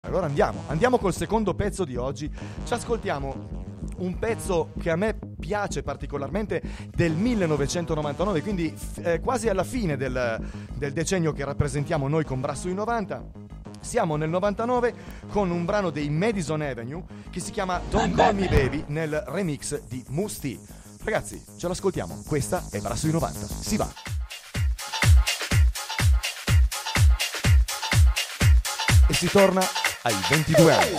Allora andiamo col secondo pezzo di oggi. Ci ascoltiamo un pezzo che a me piace particolarmente, del 1999, quindi quasi alla fine del decennio che rappresentiamo noi con Bra sui 90. Siamo nel 99 con un brano dei Madison Avenue che si chiama Don't Call Me Baby nel remix di Musti. Ragazzi, ce l'ascoltiamo. Questa è Bra sui 90. Si va. E si torna ai 22 anni.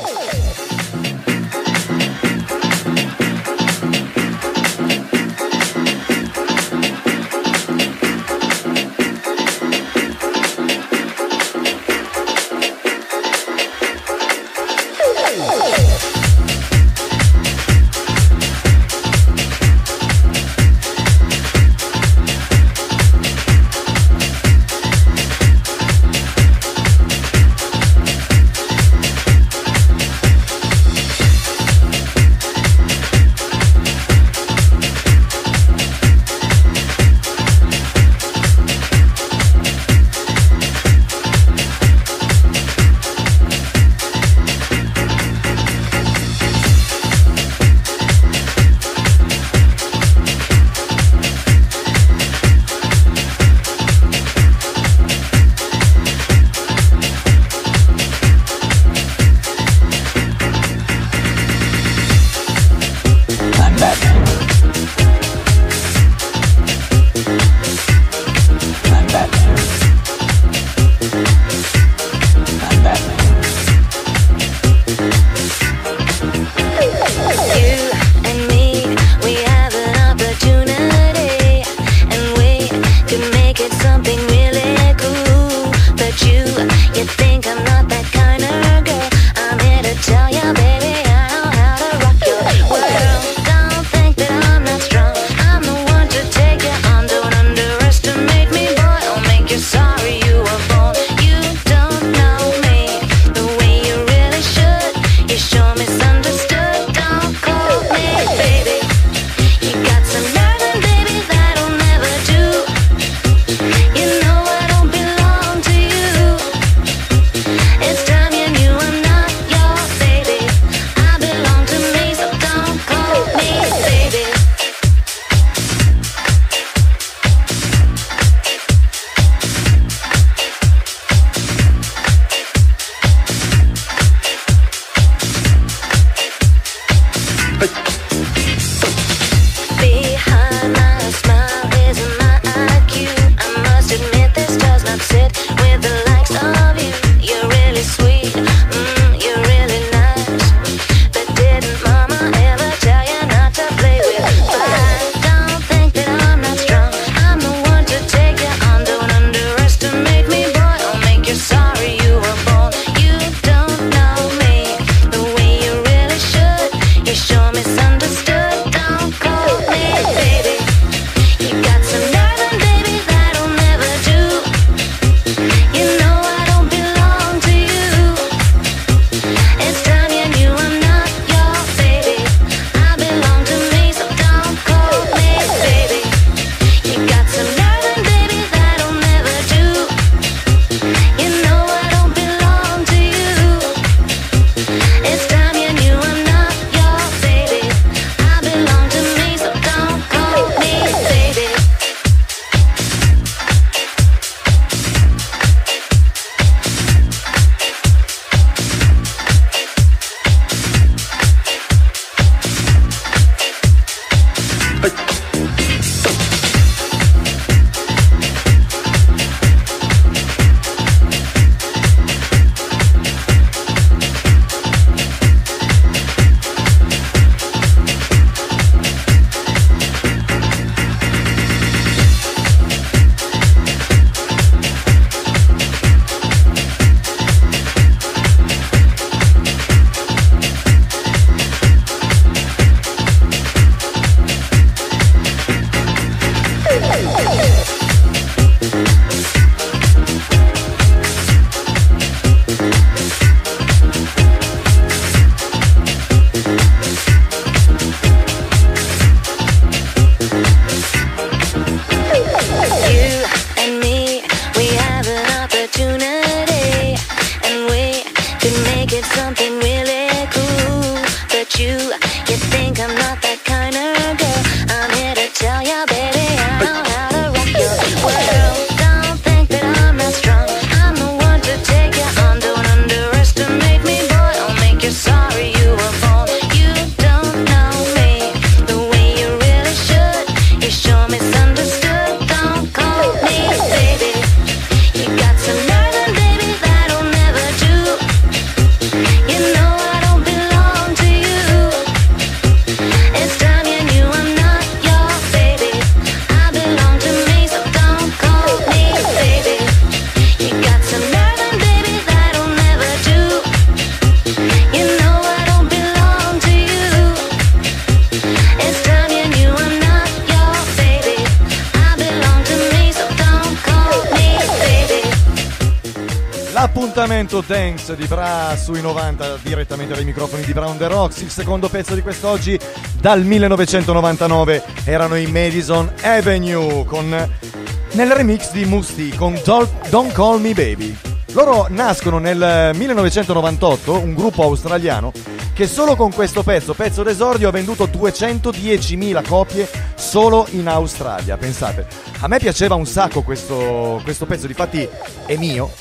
did something really cool. But you think I'm not that kind of girl. I'm here to tell you, baby, I know how to rock your world. Don't think that I'm not strong. I'm the one to take you on. Don't underestimate me, boy. I'll make you sorry you were born. You don't know me the way you really should. You sure misunderstood. Don't call me baby. You got some nerve, and baby, that'll never do. You know I don't belong to you. It's time you knew I'm not your baby. I belong to me, so don't call me baby. You got some nerve, and baby, that'll never do. You know I don't belong to you. It's time you knew I'm not your baby. I belong to me, so don't call me baby. L'appuntamento dance di Bra sui 90 direttamente dai microfoni di Brown The Rocks. Il secondo pezzo di quest'oggi dal 1999 erano i Madison Avenue nel remix di Musti con Don't Call Me Baby. Loro nascono nel 1998, un gruppo australiano che solo con questo pezzo d'esordio ha venduto 210.000 copie solo in Australia. Pensate, a me piaceva un sacco questo pezzo, difatti è mio.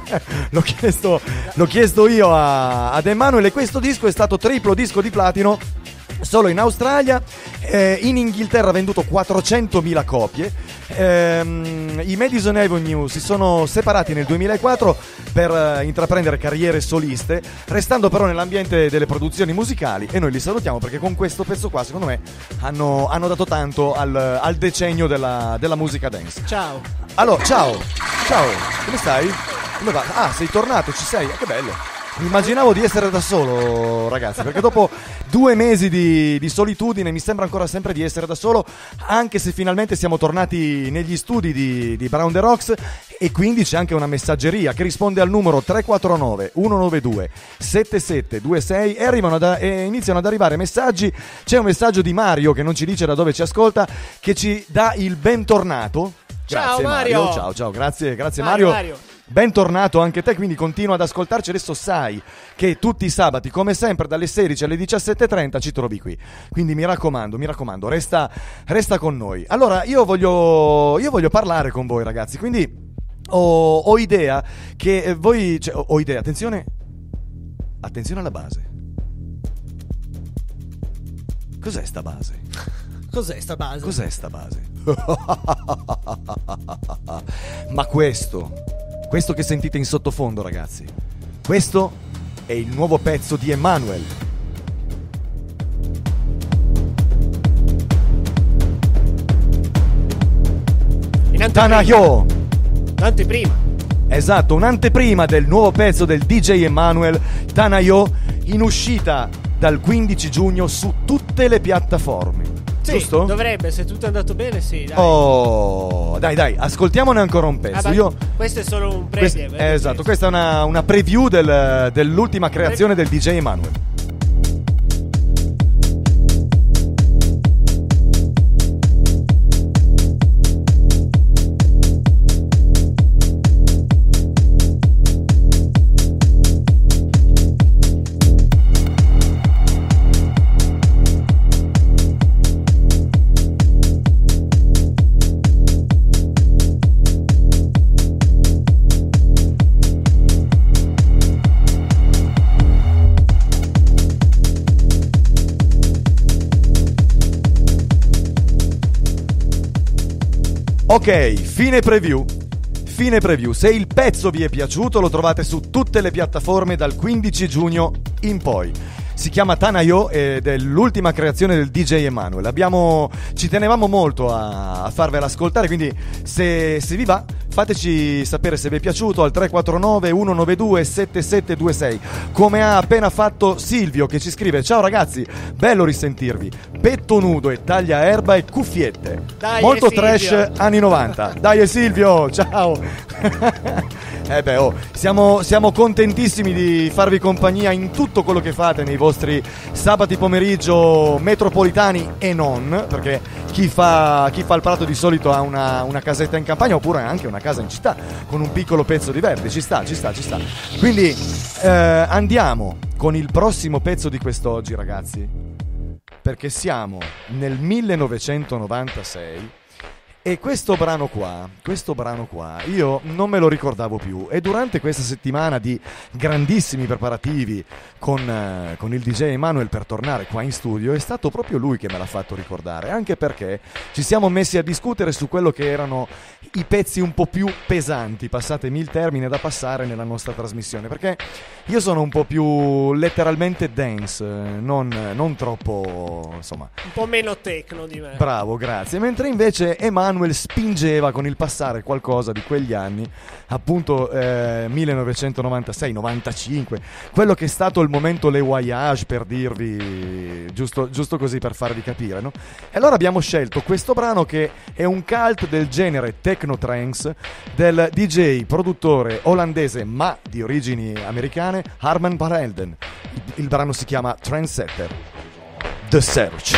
L'ho chiesto io ad Emanuele, e questo disco è stato triplo disco di platino solo in Australia. In Inghilterra ha venduto 400.000 copie. I Madison Avenue si sono separati nel 2004 per intraprendere carriere soliste, restando però nell'ambiente delle produzioni musicali, e noi li salutiamo perché con questo pezzo qua secondo me hanno dato tanto al decennio della musica dance. Ciao. Allora, ciao, come stai? Come va? Ah, sei tornato, ci sei? Che bello. Immaginavo di essere da solo, ragazzi, perché dopo 2 mesi di solitudine mi sembra ancora sempre di essere da solo, anche se finalmente siamo tornati negli studi di Brown The Rocks, e quindi c'è anche una messaggeria che risponde al numero 349 192 7726 e iniziano ad arrivare messaggi. C'è un messaggio di Mario che non ci dice da dove ci ascolta, che ci dà il bentornato. Ciao Grazie, Mario. Ciao, grazie Mario. Bentornato anche te, quindi continua ad ascoltarci. Adesso sai che tutti i sabati, come sempre, dalle 16 alle 17.30 ci trovi qui. Quindi mi raccomando, resta con noi. Allora, io voglio parlare con voi, ragazzi. Quindi ho idea che voi... ho idea, attenzione alla base. Cos'è sta base? Cos'è sta base? Ma questo che sentite in sottofondo, ragazzi, questo è il nuovo pezzo di Emmanuel. Tanayo. Un'anteprima. Esatto, un'anteprima del nuovo pezzo del DJ Emmanuel, Tanayo, in uscita dal 15 giugno su tutte le piattaforme. Sì, giusto? Dovrebbe, se tutto è andato bene, sì, dai. Oh, dai, ascoltiamone ancora un pezzo. Questo è solo un preview. Esatto, questa è una preview dell'ultima creazione del DJ Emmanuel. Ok, fine preview. Se il pezzo vi è piaciuto, lo trovate su tutte le piattaforme dal 15 giugno in poi. Si chiama Tanayo ed è l'ultima creazione del DJ Emmanuel. Ci tenevamo molto a farvela ascoltare, quindi se vi va, fateci sapere se vi è piaciuto al 349 192 7726, come ha appena fatto Silvio, che ci scrive: ciao ragazzi, bello risentirvi, petto nudo e tagliaerba e cuffiette, Dai, molto Silvio. trash anni 90. Dai Silvio, ciao. Siamo contentissimi di farvi compagnia in tutto quello che fate nei vostri sabati pomeriggio metropolitani e non, perché chi fa il prato di solito ha una casetta in campagna oppure anche una casa in città con un piccolo pezzo di verde, ci sta. Quindi andiamo con il prossimo pezzo di quest'oggi, ragazzi, perché siamo nel 1996. E questo brano qua, io non me lo ricordavo più, e durante questa settimana di grandissimi preparativi con il DJ Emanuel per tornare qua in studio, è stato proprio lui che me l'ha fatto ricordare, anche perché ci siamo messi a discutere su quello che erano i pezzi un po' più pesanti, passatemi il termine, da passare nella nostra trasmissione, perché io sono un po' più letteralmente dance, non troppo, insomma, un po' meno techno di me. Bravo, grazie. Mentre invece Emanuel spingeva con il passare qualcosa di quegli anni, appunto 1996-95, quello che è stato il momento Le Voyage, per dirvi, giusto così per farvi capire, no? E allora abbiamo scelto questo brano che è un cult del genere techno trance del DJ produttore olandese ma di origini americane Harman van Helden. Il brano si chiama Trendsetter, The Search.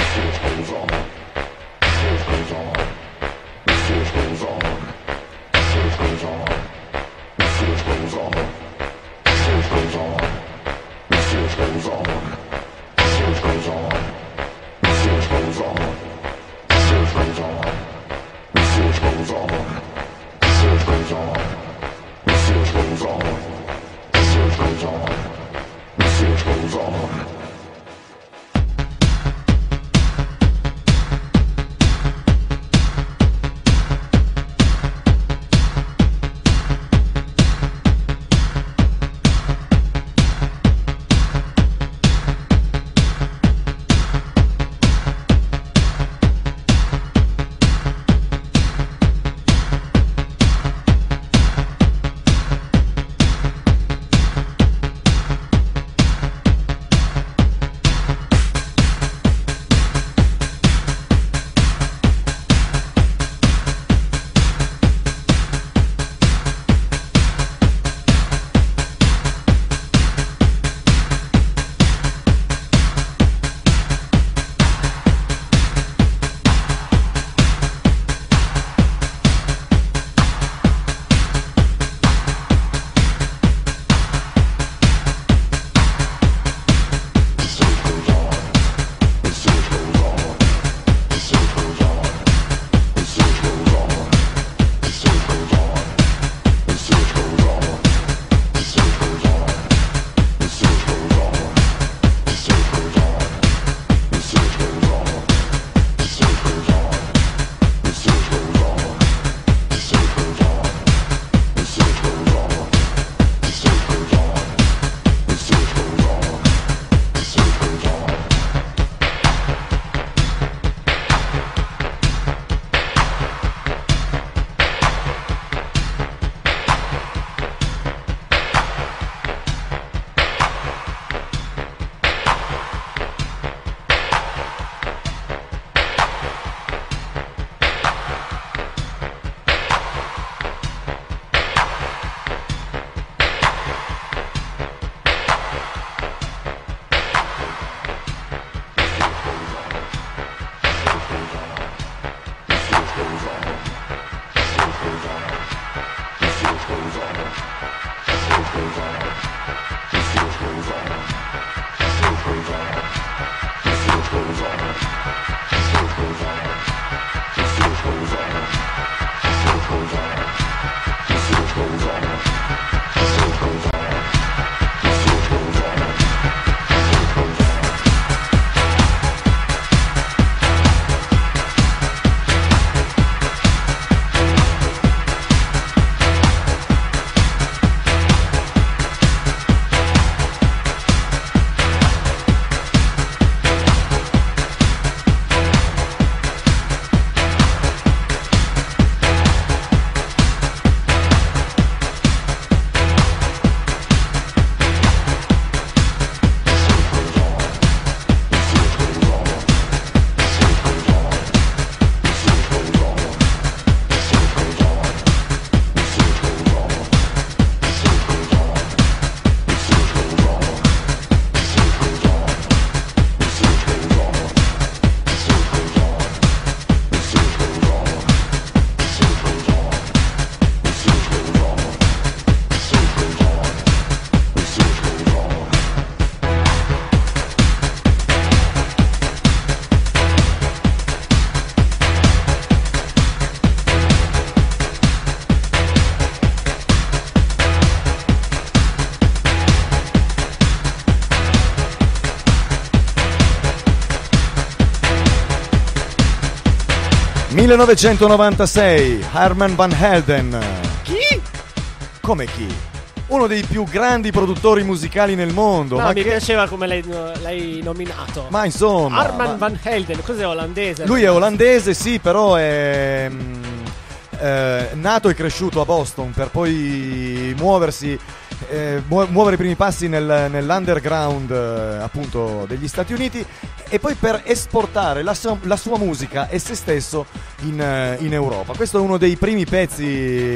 1996, Herman Van Helden. Chi? Come chi? Uno dei più grandi produttori musicali nel mondo. No, ma mi che... piaceva come l'hai nominato. Ma insomma... Arman Van Helden, cos'è, olandese? Lui è olandese, sì, però è nato e cresciuto a Boston per poi muoversi, muovere i primi passi nell'underground appunto degli Stati Uniti e poi per esportare la sua musica e se stesso in Europa. Questo è uno dei primi pezzi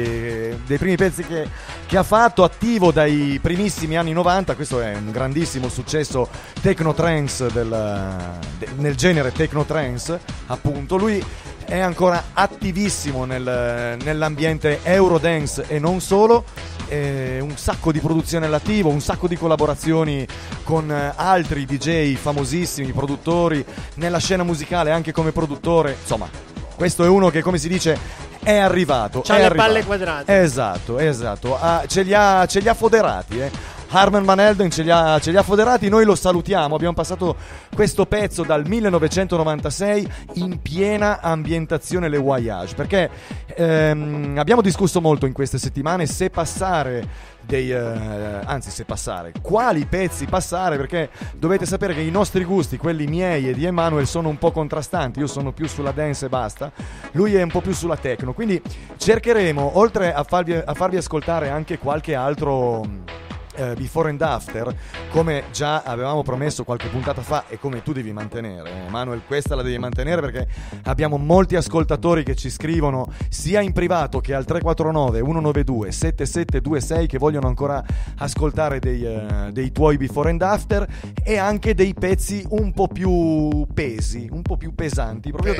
che ha fatto, attivo dai primissimi anni 90. Questo è un grandissimo successo techno trance nel genere techno trance, appunto. Lui è ancora attivissimo nell'ambiente Eurodance e non solo, un sacco di produzione all'attivo, un sacco di collaborazioni con altri DJ famosissimi, produttori nella scena musicale anche come produttore. Insomma, questo è uno che, come si dice, è arrivato. C'ha le palle quadrate. Esatto. Ce li ha foderati, Herman Van Helden ce li ha foderati. Noi lo salutiamo. Abbiamo passato questo pezzo dal 1996 in piena ambientazione Le Voyage, perché abbiamo discusso molto in queste settimane se passare quali pezzi passare, perché dovete sapere che i nostri gusti, quelli miei e di Emanuel, sono un po' contrastanti. Io sono più sulla dance e basta, lui è un po' più sulla techno, quindi cercheremo, oltre a farvi ascoltare anche qualche altro before and after, come già avevamo promesso qualche puntata fa e come tu devi mantenere, Manuel, questa la devi mantenere, perché abbiamo molti ascoltatori che ci scrivono sia in privato che al 349 192 7726 che vogliono ancora ascoltare dei tuoi before and after e anche dei pezzi un po' più pesanti, proprio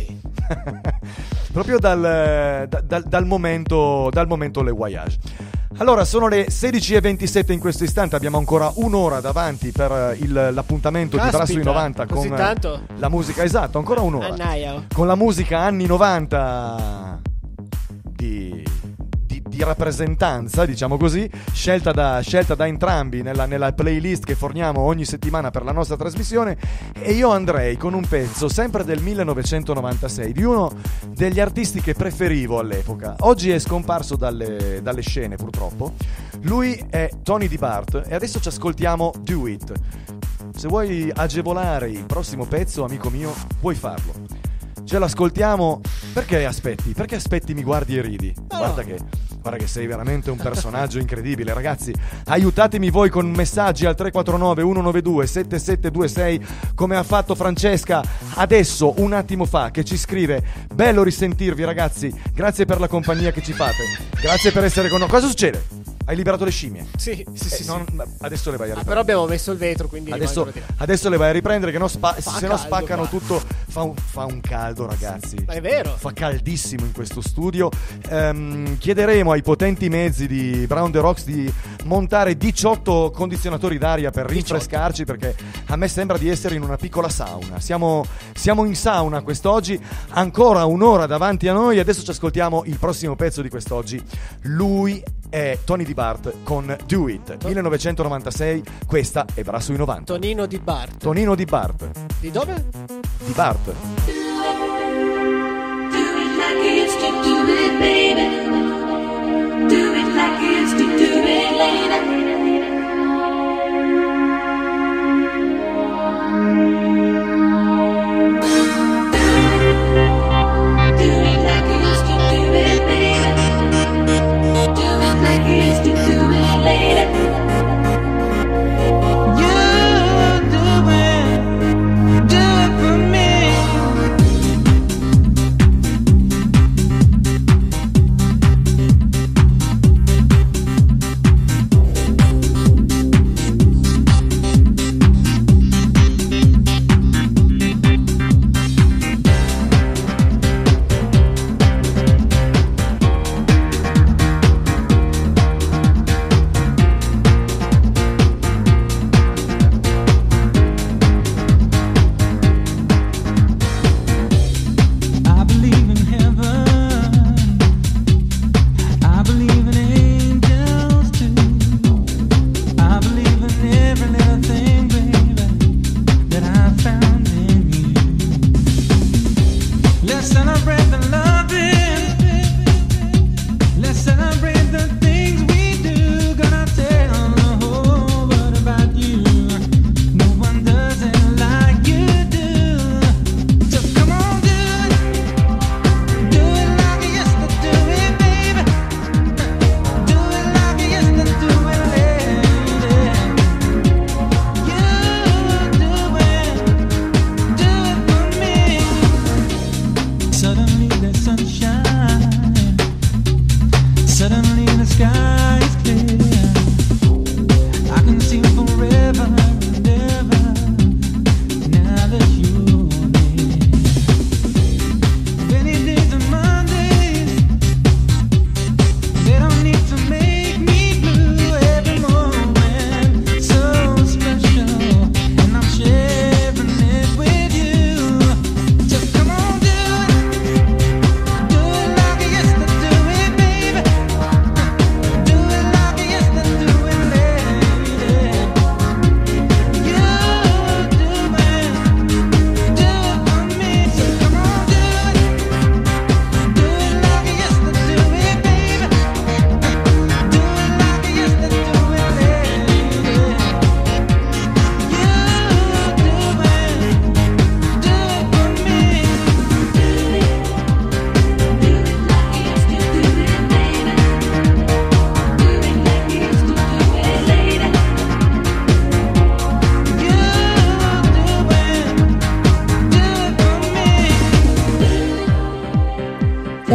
dal momento Le Voyage. Allora, sono le 16:27 in questo istante, abbiamo ancora un'ora davanti per l'appuntamento di Brasso i 90 con tanto? La musica, esatto, ancora un'ora. Annaia. Con la musica anni 90 di rappresentanza, diciamo così, scelta da entrambi nella playlist che forniamo ogni settimana per la nostra trasmissione. E io andrei con un pezzo sempre del 1996 di uno degli artisti che preferivo all'epoca. Oggi è scomparso dalle scene, purtroppo. Lui è Tony Di Bart e adesso ci ascoltiamo Do It. Se vuoi agevolare il prossimo pezzo, amico mio, puoi farlo. Ce l'ascoltiamo. Perché aspetti? Perché aspetti, mi guardi e ridi? Guarda che sei veramente un personaggio incredibile, ragazzi. Aiutatemi voi con messaggi al 349 192 7726 come ha fatto Francesca adesso, un attimo fa, che ci scrive: bello risentirvi ragazzi, grazie per la compagnia che ci fate, grazie per essere con noi. Cosa succede? Hai liberato le scimmie? Sì. Adesso le vai a riprendere. Però abbiamo messo il vetro, quindi adesso le vai a riprendere, che se no spaccano qua. tutto. Fa un caldo, ragazzi. Ma è vero. Fa caldissimo in questo studio. Chiederemo ai potenti mezzi di Brown the Rocks di montare 18 condizionatori d'aria per rinfrescarci, perché a me sembra di essere in una piccola sauna. Siamo in sauna quest'oggi, ancora un'ora davanti a noi. Adesso ci ascoltiamo il prossimo pezzo di quest'oggi. Lui è Tony Di Bart con Do It, 1996. Questa è Brasso i 90. Tonino Di Bart. Tonino Di Bart. Di dove? Di Bart. Do it like you used to do it, baby. Do it like you used to do it, lady.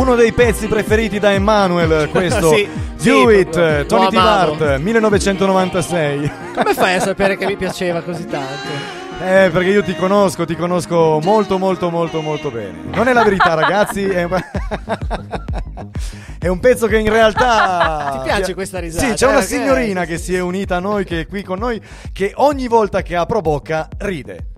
uno dei pezzi preferiti da Emanuel, questo Sì, Do sì, It, proprio. Tony Lo T. amavo. Bart, 1996. Come fai a sapere che mi piaceva così tanto? Perché io ti conosco molto molto molto molto bene. Non è la verità, ragazzi, è un pezzo che in realtà Ti piace questa risata? Sì, c'è una Ok. signorina che si è unita a noi, che è qui con noi, che ogni volta che apro bocca ride.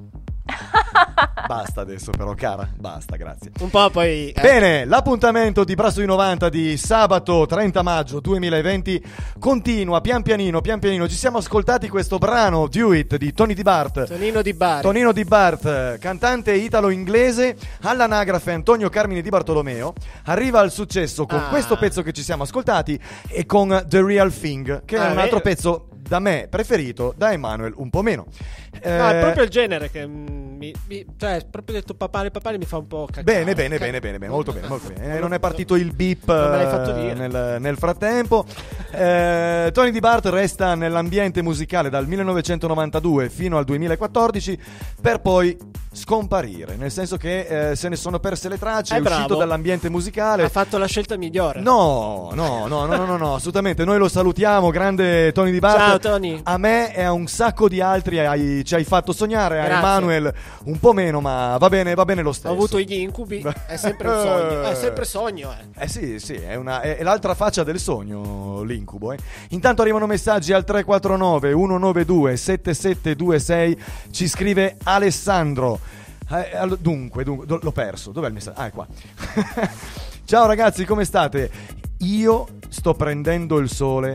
Basta adesso però, cara, basta, grazie. Un po' poi... Bene, l'appuntamento di Bra sui 90 di sabato 30 maggio 2020 continua pian pianino. Ci siamo ascoltati questo brano Do It di Tony T. Bart. Tonino di Bar. Tonino Di Bart, cantante italo-inglese, all'anagrafe Antonio Carmine Di Bartolomeo, arriva al successo con questo pezzo che ci siamo ascoltati e con The Real Thing, che è un altro vero. pezzo da me preferito, da Emanuel un po' meno. No, è proprio il genere che cioè, proprio detto papale mi fa un po' cacare. Bene, molto bene. Non è partito il beep Non me l'hai fatto dire. nel frattempo. Tony Di Bart resta nell'ambiente musicale dal 1992 fino al 2014 per poi scomparire, nel senso che se ne sono perse le tracce, è uscito bravo. dall'ambiente musicale. Ha fatto la scelta migliore. No, assolutamente. Noi lo salutiamo, grande Tony Di Bart. Ciao, Tony. A me e a un sacco di altri ci hai fatto sognare, a Grazie. Emanuel un po' meno, ma va bene lo stesso. Ho avuto gli incubi, è sempre un sogno. È sempre sogno, Sì, è l'altra faccia del sogno, l'incubo. Intanto arrivano messaggi al 349 192 7726. Ci scrive Alessandro. Dunque, l'ho perso. Dov'è il messaggio? Ah, è qua. Ciao ragazzi, come state? Io sto prendendo il sole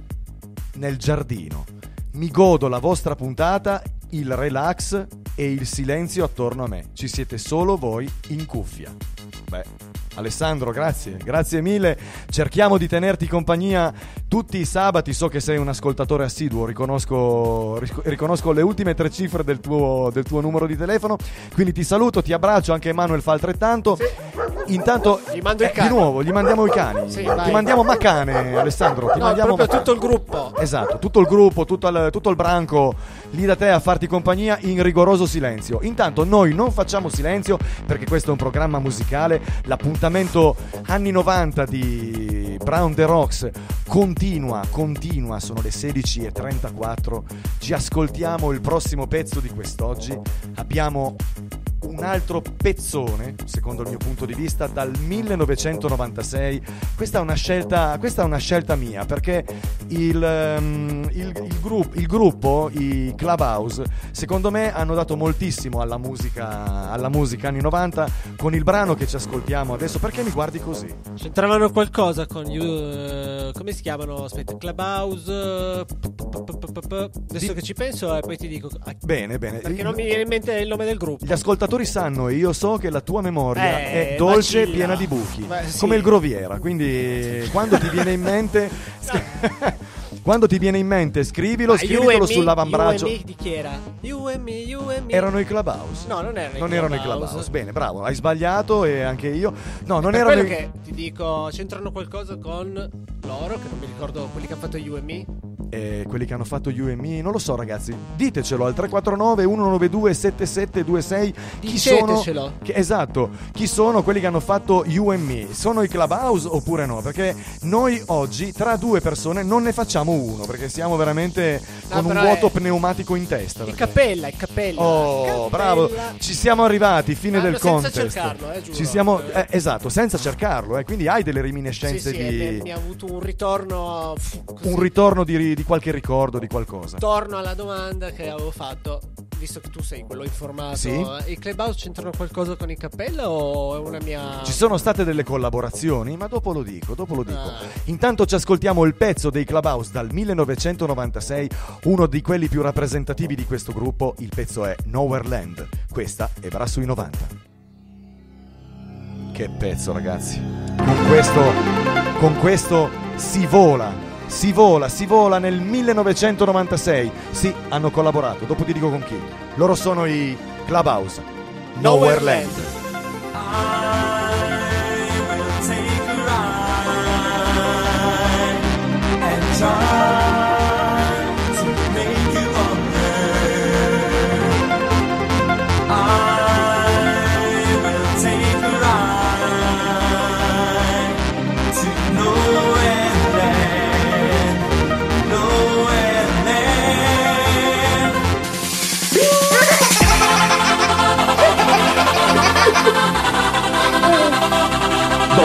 nel giardino. Mi godo la vostra puntata, il relax e il silenzio attorno a me. Ci siete solo voi in cuffia. Beh, Alessandro, grazie mille. Cerchiamo di tenerti compagnia tutti i sabati. So che sei un ascoltatore assiduo, riconosco le ultime 3 cifre del tuo numero di telefono. Quindi ti saluto, ti abbraccio, anche Emanuel fa altrettanto. Intanto Gli mando i cani. di nuovo gli mandiamo i cani. Sì, Ti vai. mandiamo Macane, Alessandro. Ti No, mandiamo proprio Macane. tutto il gruppo. Esatto, tutto il gruppo, tutto il branco lì da te a farti compagnia in rigoroso silenzio. Intanto noi non facciamo silenzio perché questo è un programma musicale. L'appuntamento anni 90 di Brown The Rocks continua, sono le 16:34. Ci ascoltiamo il prossimo pezzo di quest'oggi. Abbiamo un altro pezzone, secondo il mio punto di vista, dal 1996. Questa è una scelta mia, perché il gruppo, i Clubhouse, secondo me hanno dato moltissimo alla musica anni 90 con il brano che ci ascoltiamo adesso. Perché mi guardi così? C'entravano qualcosa con come si chiamano? Aspetta, Clubhouse. Adesso che ci penso e poi ti dico. Bene. Perché non mi viene in mente il nome del gruppo. Gli ascoltatori sanno e io so che la tua memoria è dolce, vacilla. piena di buchi, Beh, sì. come il Groviera. Quindi quando ti viene in mente scrivilo, scrivitelo sull'avambraccio. You and me di chi era? You and me. Erano i Clubhouse. No, non erano i Clubhouse. Bene, bravo, hai sbagliato e anche io. No, non Per erano quello che ti dico, c'entrano qualcosa con loro, che non mi ricordo, quelli che hanno fatto You and Me. quelli che hanno fatto You and Me, non lo so ragazzi, ditecelo al 349 192 7726. Chi sono? Dicetecelo. Esatto, chi sono quelli che hanno fatto You and Me? Sono i Clubhouse oppure no? Perché noi oggi tra 2 persone non ne facciamo uno, perché siamo veramente con un però vuoto è- pneumatico in testa. Il perché- Cappella. Oh, Cappella. bravo, ci siamo arrivati, fine del Senza contest. cercarlo, giuro. Ci siamo, esatto, senza cercarlo, quindi hai delle reminiscenze Sì, di mi ha avuto un ritorno così, un ritorno di qualche ricordo, di qualcosa. torno alla domanda che avevo fatto, visto che tu sei quello informato. Sì. I Clubhouse c'entrano qualcosa con il Cappella o è una mia... Ci sono state delle collaborazioni, ma dopo lo dico. Ah. Intanto ci ascoltiamo il pezzo dei Clubhouse dal 1996, uno di quelli più rappresentativi di questo gruppo. Il pezzo è Nowhere Land. Questa è Bra sui 90. Che pezzo, ragazzi. Con questo si vola nel 1996. Sì, hanno collaborato, dopo ti dico con chi. Loro sono i Clubhouse. Nowhere Land. I will take a ride.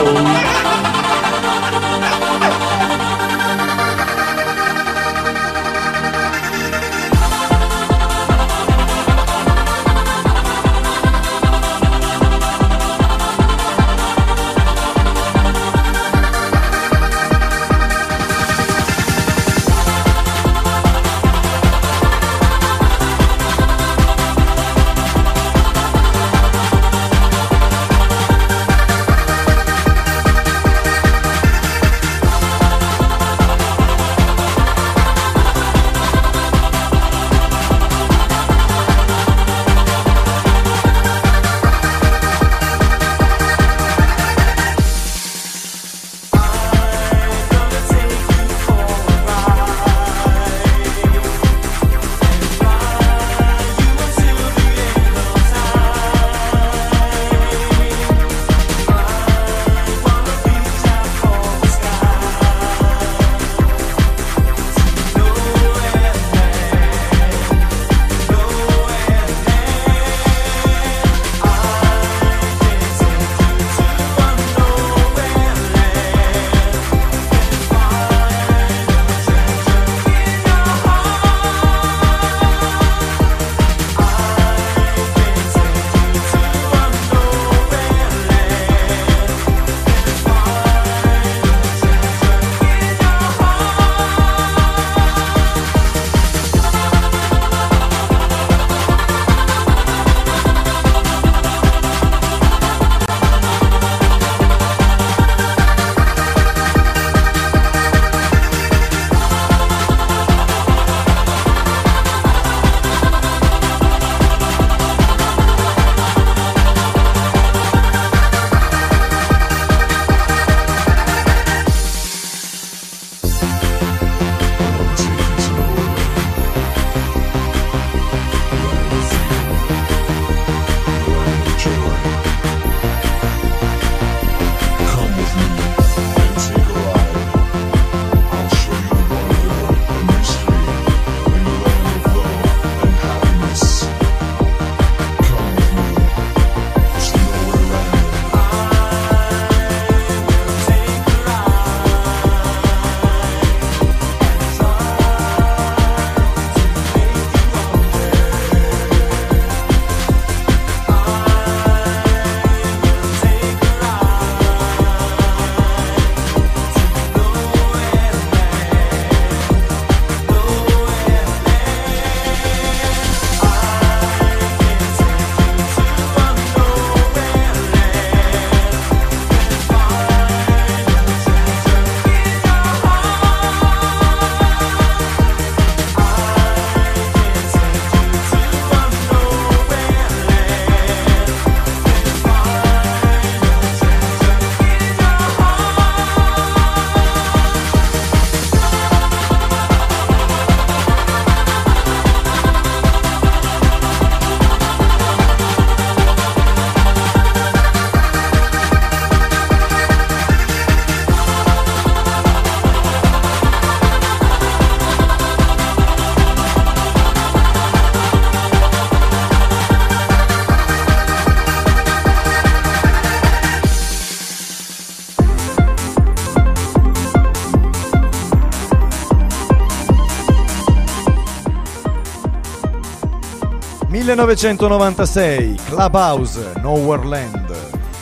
1996, Clubhouse, Nowhere Land.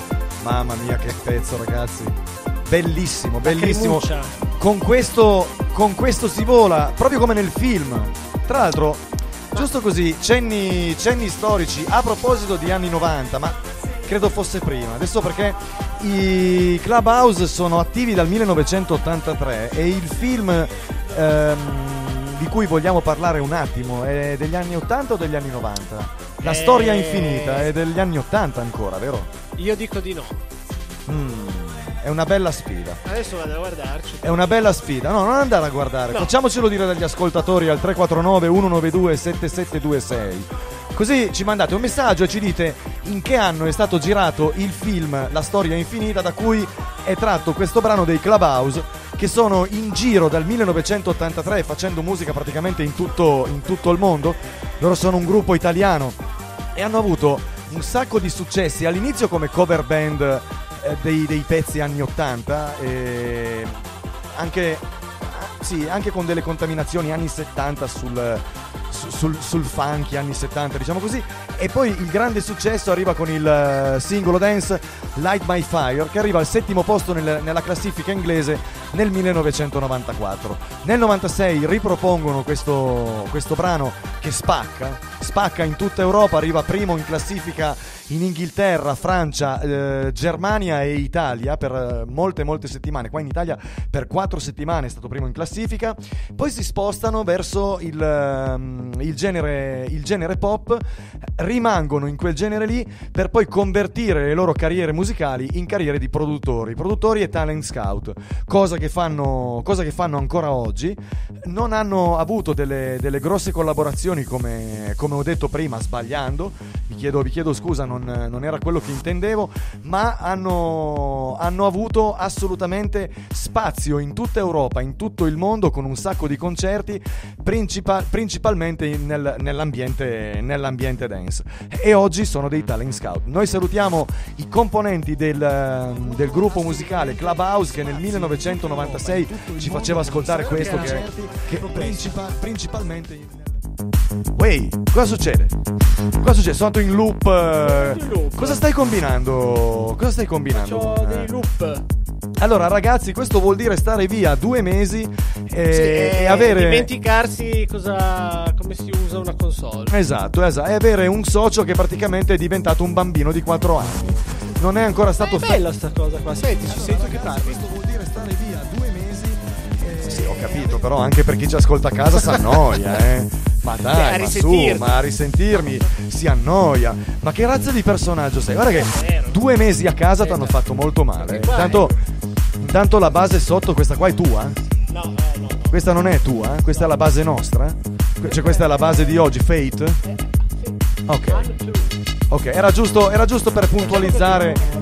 Mamma mia che pezzo, ragazzi. Bellissimo, bellissimo. Con questo si vola, proprio come nel film. Tra l'altro, giusto così, cenni storici a proposito di anni 90, ma credo fosse prima. Adesso perché i Clubhouse sono attivi dal 1983 e il film di cui vogliamo parlare un attimo è degli anni 80 o degli anni 90? La storia infinita è degli anni 80 ancora, vero? Io dico di no. È una bella sfida. Adesso vado a guardarci. È una bella sfida. No, non andare a guardare. No. Facciamocelo dire dagli ascoltatori al 349 192 7726. Così ci mandate un messaggio e ci dite in che anno è stato girato il film La storia infinita, da cui è tratto questo brano dei Clubhouse, che sono in giro dal 1983 facendo musica praticamente in tutto il mondo. Loro sono un gruppo italiano e hanno avuto un sacco di successi all'inizio come cover band dei pezzi anni 80, anche con delle contaminazioni anni 70 sul funky anni 70, diciamo così. E poi il grande successo arriva con il singolo dance Light My Fire, che arriva al 7° posto nella classifica inglese nel 1994. Nel 96 ripropongono questo brano che spacca in tutta Europa, arriva primo in classifica in Inghilterra, Francia, Germania e Italia per molte settimane. Qua in Italia per 4 settimane è stato primo in classifica. Poi si spostano verso il genere pop, rimangono in quel genere lì per poi convertire le loro carriere musicali in carriere di produttori e talent scout, cosa che fanno ancora oggi. Non hanno avuto delle grosse collaborazioni come ho detto prima, sbagliando, vi chiedo scusa, non era quello che intendevo, ma hanno avuto assolutamente spazio in tutta Europa, in tutto il mondo, con un sacco di concerti, principalmente nell'ambiente dance, e oggi sono dei talent scout. Noi salutiamo i componenti del gruppo musicale Clubhouse, che nel 1996 ci faceva ascoltare questo, che principalmente... Wey, cosa succede? Sono andato in loop. Cosa stai combinando? Faccio dei loop. Allora ragazzi, questo vuol dire stare via 2 mesi e avere... dimenticarsi come si usa una console. Esatto, e avere un socio che praticamente è diventato un bambino di 4 anni. Non è ancora stato... È bella sta cosa qua, senti, ci sento che parli. Questo vuol dire stare via 2 mesi. Sì, ho capito, però anche per chi ci ascolta a casa si annoia, Ma dai, ma a risentirmi si annoia. Ma che razza di personaggio sei? Guarda che 2 mesi a casa ti hanno fatto molto male. Intanto la base sotto, questa qua è tua? No. Questa non è tua? Questa è la base nostra? Cioè questa è la base di oggi, Fate? Ok, era giusto per puntualizzare.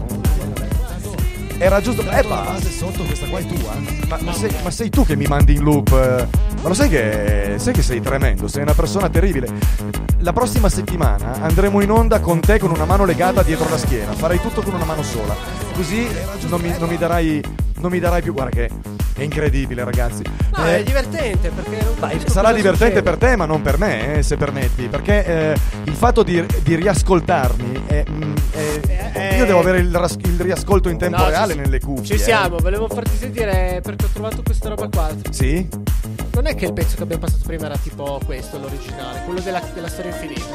Era giusto. La base sotto, questa qua è tua? Ma sei tu che mi mandi in loop? Ma lo sai che sei tremendo, sei una persona terribile. La prossima settimana andremo in onda con te con una mano legata dietro la schiena. Farai tutto con una mano sola. Così non mi darai più. Guarda che è incredibile, ragazzi. No, è divertente perché sarà divertente per te, ma non per me, se permetti. Perché il fatto di riascoltarmi io devo avere il riascolto in tempo reale nelle cuffie. Ci siamo, volevo farti sentire perché ho trovato questa roba qua. Sì? Non è che il pezzo che abbiamo passato prima era tipo questo, l'originale, quello della storia infinita.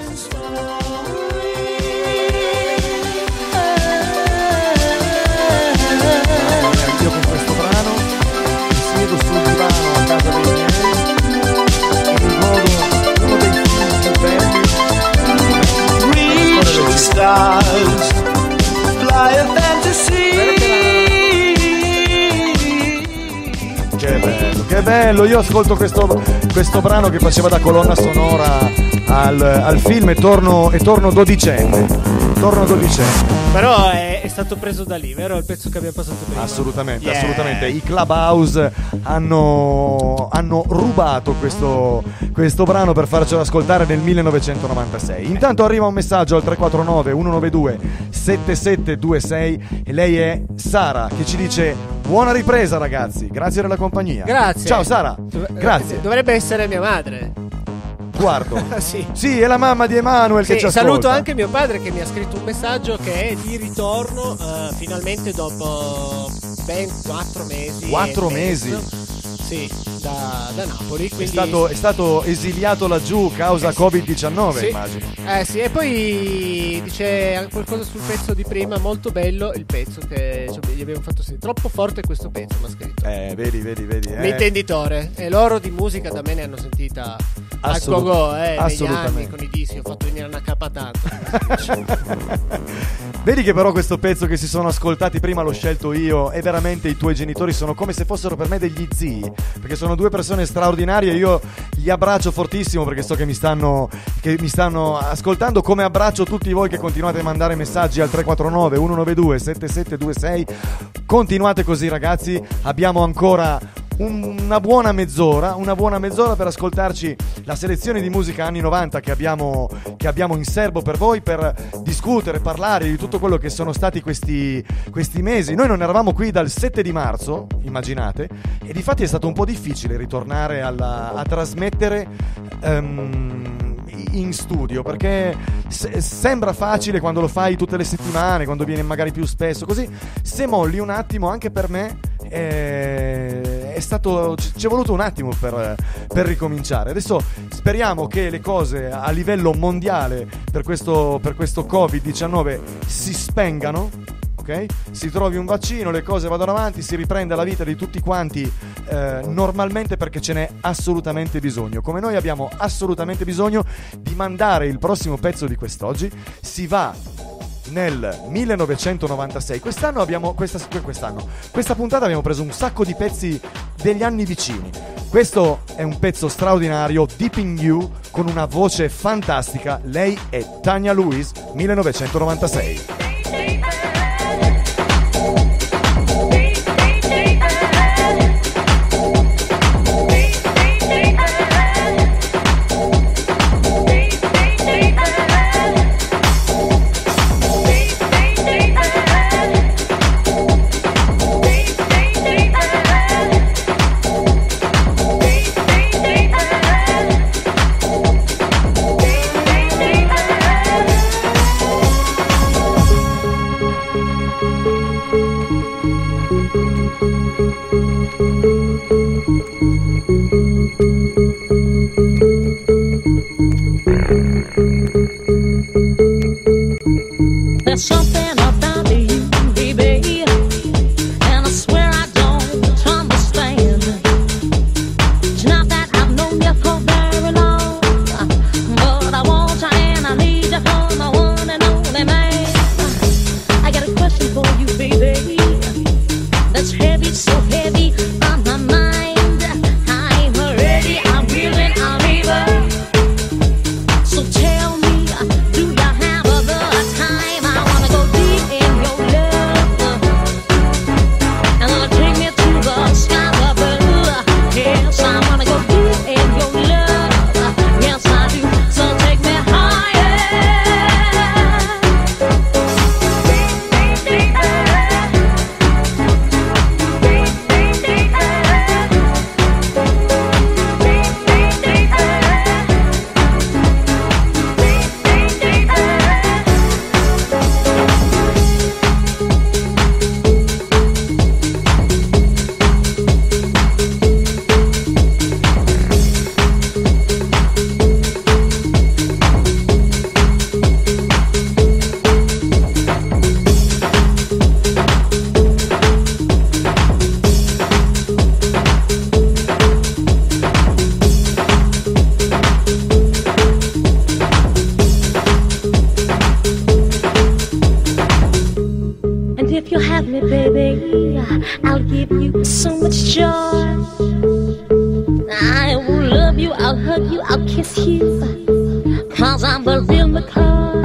Io con questo brano mi siedo sul divano a casa dei miei e mi godo uno dei film più belli. Reach the stars, fly a fantasy. Che bello, io ascolto questo brano che faceva da colonna sonora al film e torno dodicenne. Però è stato preso da lì, vero? Il pezzo che abbiamo passato prima. Assolutamente. I Clubhouse hanno rubato questo brano per farcelo ascoltare nel 1996. Intanto arriva un messaggio al 349 192 7726 e lei è Sara, che ci dice: buona ripresa ragazzi, grazie della compagnia. Grazie. Ciao Sara. Grazie. Dovrebbe essere mia madre. Guardo. Sì, è la mamma di Emanuel che ci ascolta. Saluto anche mio padre che mi ha scritto un messaggio che è di ritorno finalmente dopo ben 4 mesi. 4 mesi? Sì, da Napoli. Quindi... È stato esiliato laggiù causa Covid-19, sì. immagino. Sì, e poi dice qualcosa sul pezzo di prima, molto bello il pezzo che gli abbiamo fatto sentire. Troppo forte questo pezzo, mi ha scritto. Vedi. L'intenditore. E loro di musica da me ne hanno sentita a go-go, negli anni con i dischi. Ho fatto venire una capa tanto. Vedi che però questo pezzo che si sono ascoltati prima l'ho scelto io, e veramente i tuoi genitori sono come se fossero per me degli zii, perché sono 2 persone straordinarie. Io li abbraccio fortissimo perché so che mi stanno ascoltando, come abbraccio tutti voi che continuate a mandare messaggi al 349 192 7726. Continuate così ragazzi, abbiamo ancora una buona mezz'ora per ascoltarci la selezione di musica anni 90 che abbiamo in serbo per voi, per discutere, parlare di tutto quello che sono stati questi mesi. Noi non eravamo qui dal 7 di marzo, immaginate, e difatti è stato un po' difficile ritornare a trasmettere in studio, perché sembra facile quando lo fai tutte le settimane, quando viene magari più spesso, così se molli un attimo, anche per me ci è voluto un attimo per ricominciare. Adesso speriamo che le cose a livello mondiale per questo Covid-19 si spengano, ok? Si trovi un vaccino, le cose vadano avanti, si riprenda la vita di tutti quanti normalmente, perché ce n'è assolutamente bisogno. Come noi abbiamo assolutamente bisogno di mandare il prossimo pezzo di quest'oggi. Si va nel 1996. Questa puntata abbiamo preso un sacco di pezzi degli anni vicini. Questo è un pezzo straordinario, Deep in You, con una voce fantastica. Lei è Tanya Lewis, 1996. There's something about you, baby, and I swear I don't understand. It's not that I've known you for very long, but I want you and I need you for my one and only man. I got a question for you, baby, that's heavy, so heavy on my mind. I'm ready, I'm willing, I'm able. So tell me, do you have the time? I wanna go deep in your love, and then take me to the skies above. Yes, I wanna go deep in your love. Yes, I do. So take me higher. And if you have me, baby, I'll give you so much joy. I will love you, I'll hug you, I'll kiss you, 'cause I'm the real McCoy.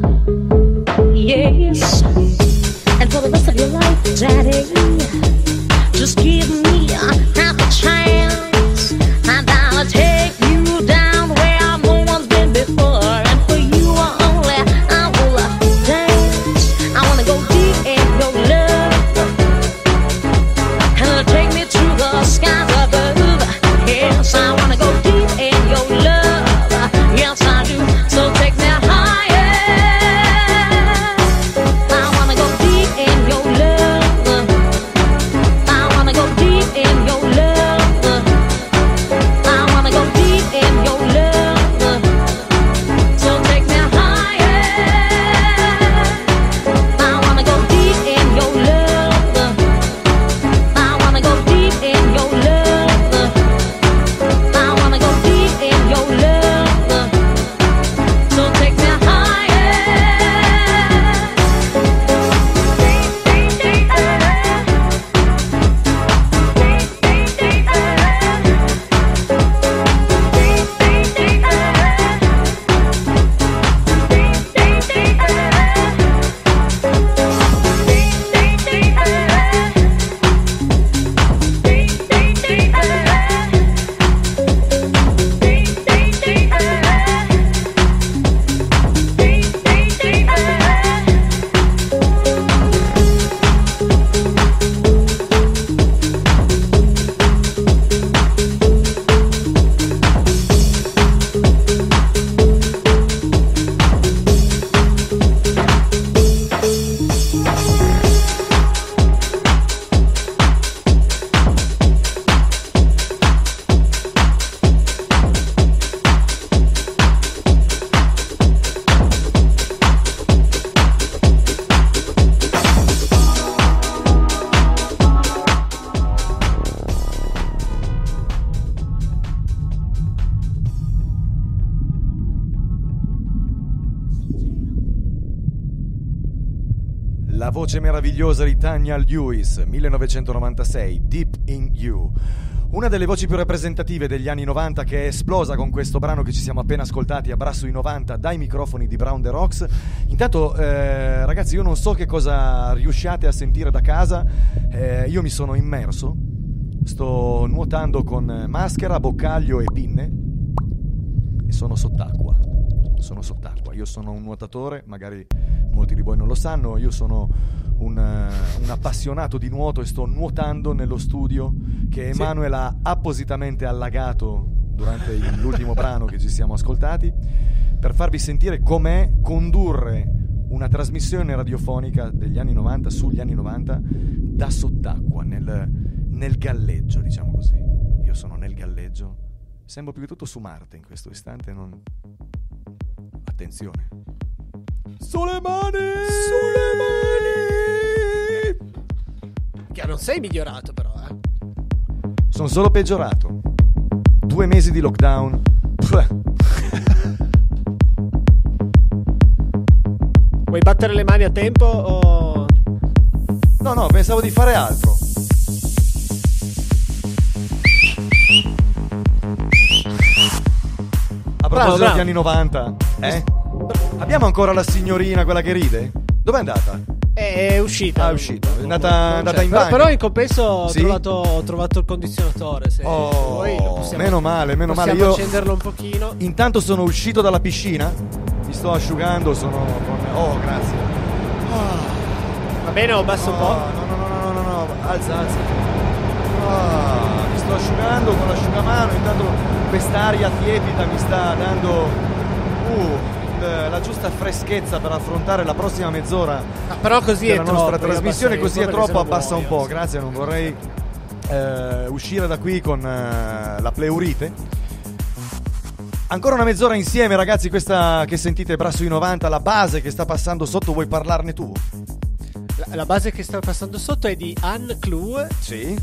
Yes. And for the rest of your life, Daddy, just give me half a chance, and I'll take you down where no one's been before. And for you only, I will dance. I wanna go deep in your love, and it'll take me to the skies above. Yes, I wanna go deep in your love. Yes, I do. So take me higher. I wanna go deep in your love. La voce meravigliosa di Tanya Lewis, 1996, Deep in You. Una delle voci più rappresentative degli anni 90, che è esplosa con questo brano che ci siamo appena ascoltati a Brasso i 90 dai microfoni di Brown the Rocks. Intanto ragazzi, io non so che cosa riusciate a sentire da casa, io mi sono immerso, sto nuotando con maschera, boccaglio e pinne e sono sott'acqua. Io sono un nuotatore, magari molti di voi non lo sanno, io sono un appassionato di nuoto e sto nuotando nello studio che Emanuele ha appositamente allagato durante l'ultimo brano che ci siamo ascoltati, per farvi sentire com'è condurre una trasmissione radiofonica degli anni 90, sugli anni 90, da sott'acqua, nel galleggio, diciamo così. Io sono nel galleggio, sembro più che tutto su Marte in questo istante, non... Attenzione. Sulle mani! Che non sei migliorato però, Sono solo peggiorato. 2 mesi di lockdown. Vuoi battere le mani a tempo o... No, pensavo di fare altro. A proposito bravo. degli anni 90, abbiamo ancora la signorina, quella che ride? Dov'è andata? È uscita. È uscita. È andata in bagno. Però in compenso ho Sì? trovato il condizionatore. Se vuoi lo possiamo, meno male. possiamo Io accenderlo un pochino. intanto sono uscito dalla piscina, mi sto asciugando, Oh, grazie. Va bene, o basso un po'? No, alza. Mi sto asciugando con l'asciugamano, intanto quest'aria tiepida mi sta dando la giusta freschezza per affrontare la prossima mezz'ora Però così è della troppo. nostra trasmissione, così è troppo, abbassa un po', grazie. grazie, non vorrei uscire da qui con la pleurite. Ancora una mezz'ora insieme, ragazzi. Questa che sentite, Brasso i 90, la base che sta passando sotto, vuoi parlarne tu? La base che sta passando sotto è di Anne Clue. Sì.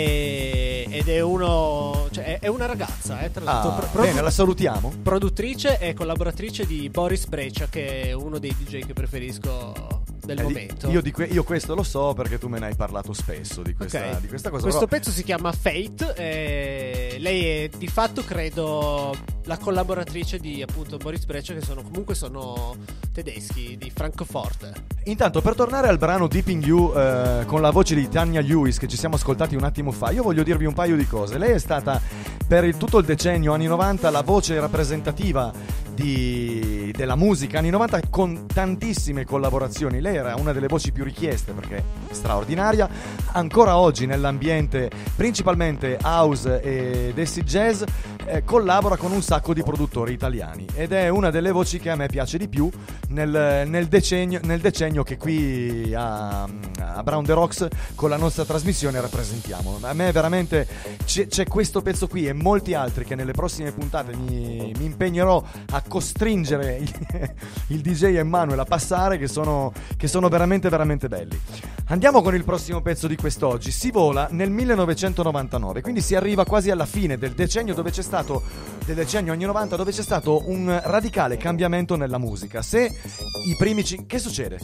Ed è è una ragazza, tra l'altro. Bene, la salutiamo. Produttrice e collaboratrice di Boris Brejcha, che è uno dei DJ che preferisco del momento. Io questo lo so perché tu me ne hai parlato spesso di questa, Ok. di questa cosa. Questo però... pezzo si chiama Fate. Lei è di fatto, credo, la collaboratrice di appunto Boris Brejcha, che sono tedeschi di Francoforte. Intanto, per tornare al brano Deep in You con la voce di Tanya Lewis che ci siamo ascoltati un attimo fa, io voglio dirvi un paio di cose. Lei è stata per tutto il decennio anni 90 la voce rappresentativa della musica anni 90, con tantissime collaborazioni. Lei era una delle voci più richieste perché è straordinaria. Ancora oggi nell'ambiente principalmente house ed acid jazz collabora con un sacco di produttori italiani ed è una delle voci che a me piace di più nel decennio che qui a Brown the Rocks con la nostra trasmissione rappresentiamo. A me veramente c'è questo pezzo qui e molti altri che nelle prossime puntate mi impegnerò a costringere il DJ Emanuele a passare, che sono veramente veramente belli. Andiamo con il prossimo pezzo di quest'oggi. Si vola nel 1999, quindi si arriva quasi alla fine del decennio del decennio anni 90, dove c'è stato un radicale cambiamento nella musica. Se i primi che succede?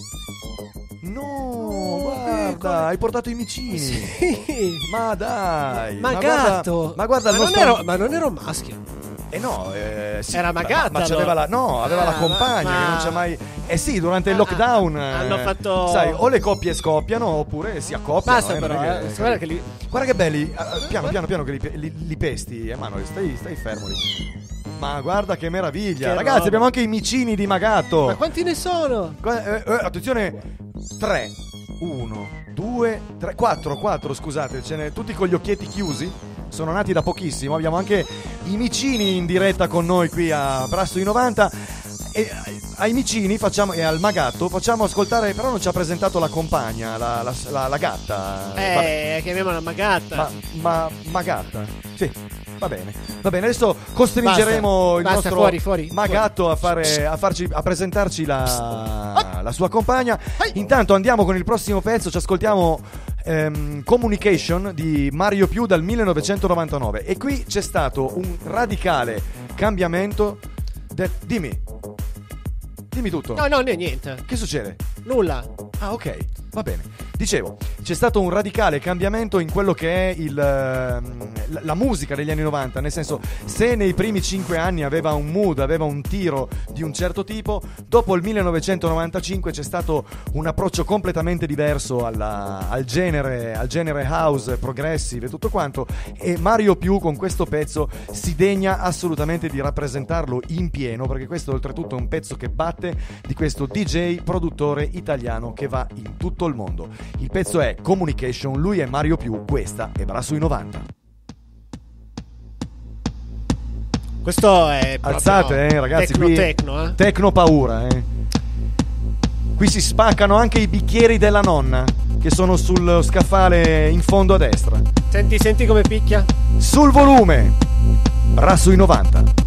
No, guarda, hai portato i micini. Sì. Ma dai. Ma gatto. Ma guarda, ma non ero maschio. no, sì, Era Magatta, ma c'aveva allora. aveva la compagna ma- che non c'è mai. Sì, durante il lockdown hanno fatto. sai, o le coppie scoppiano oppure si accoppiano. Basta però, non è che- guarda che li... Guarda che belli, piano che li pesti, Emanuele, stai fermo lì. Ma guarda che meraviglia, Che ragazzi, roba. abbiamo anche i micini di Magatto. Ma quanti ne sono? Attenzione, 3, 1, 2, 3, 4, scusate, ce n'è tutti con gli occhietti chiusi. Sono nati da pochissimo. Abbiamo anche i micini in diretta con noi qui a Brasso i 90. E ai micini e al Magatto facciamo ascoltare, però non ci ha presentato la compagna, la gatta. Chiamiamola Magatta. Ma Magatta. Sì, va bene. Adesso costringeremo il Basta, nostro fuori. Magatto a presentarci la sua compagna. Intanto andiamo con il prossimo pezzo, ci ascoltiamo Communication di Mario Più dal 1999 e qui c'è stato un radicale cambiamento Dimmi tutto. No, niente. Che succede? Nulla. Ah, ok. Va bene, dicevo, c'è stato un radicale cambiamento in quello che è la musica degli anni 90, nel senso, se nei primi 5 anni aveva un mood, aveva un tiro di un certo tipo, dopo il 1995 c'è stato un approccio completamente diverso al genere house, progressive e tutto quanto, e Mario Più con questo pezzo si degna assolutamente di rappresentarlo in pieno, perché questo oltretutto è un pezzo che batte di questo DJ produttore italiano che va in tutto il mondo. Il pezzo è Communication, lui è Mario Più, questa è Bra sui 90. Questo è proprio Alzate, ragazzi, qui tecno, tecno paura, Qui si spaccano anche i bicchieri della nonna che sono sul scaffale in fondo a destra. Senti come picchia. Sul volume, Bra sui 90.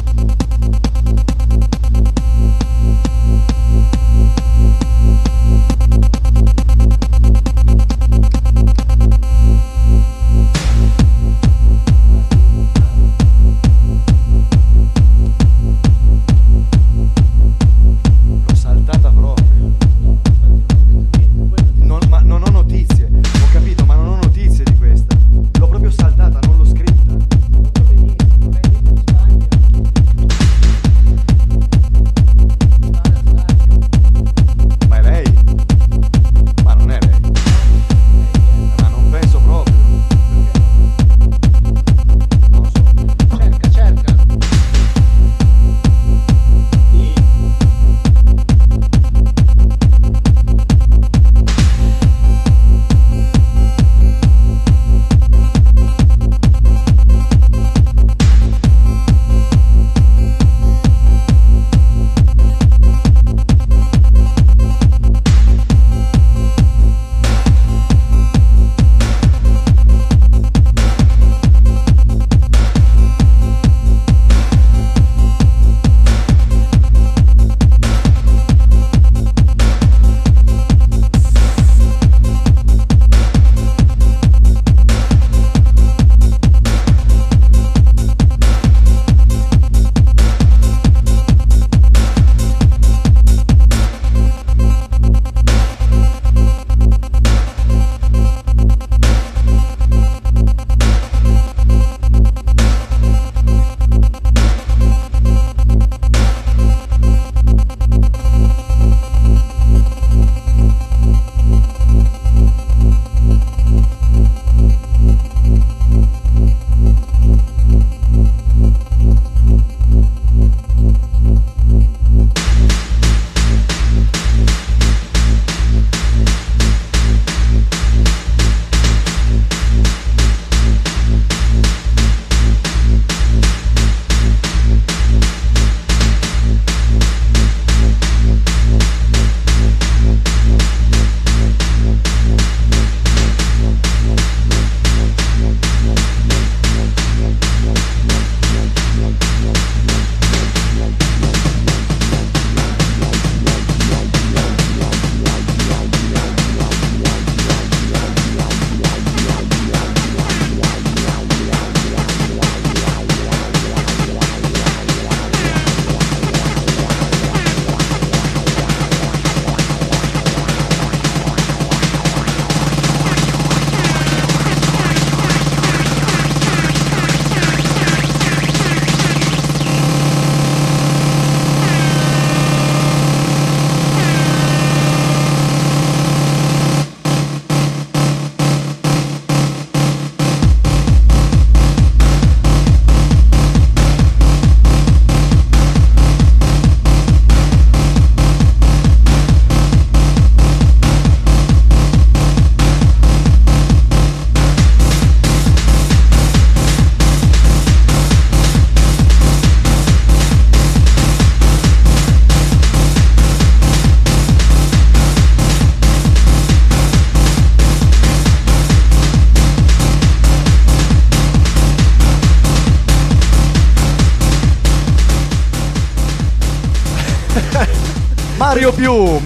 Mario Più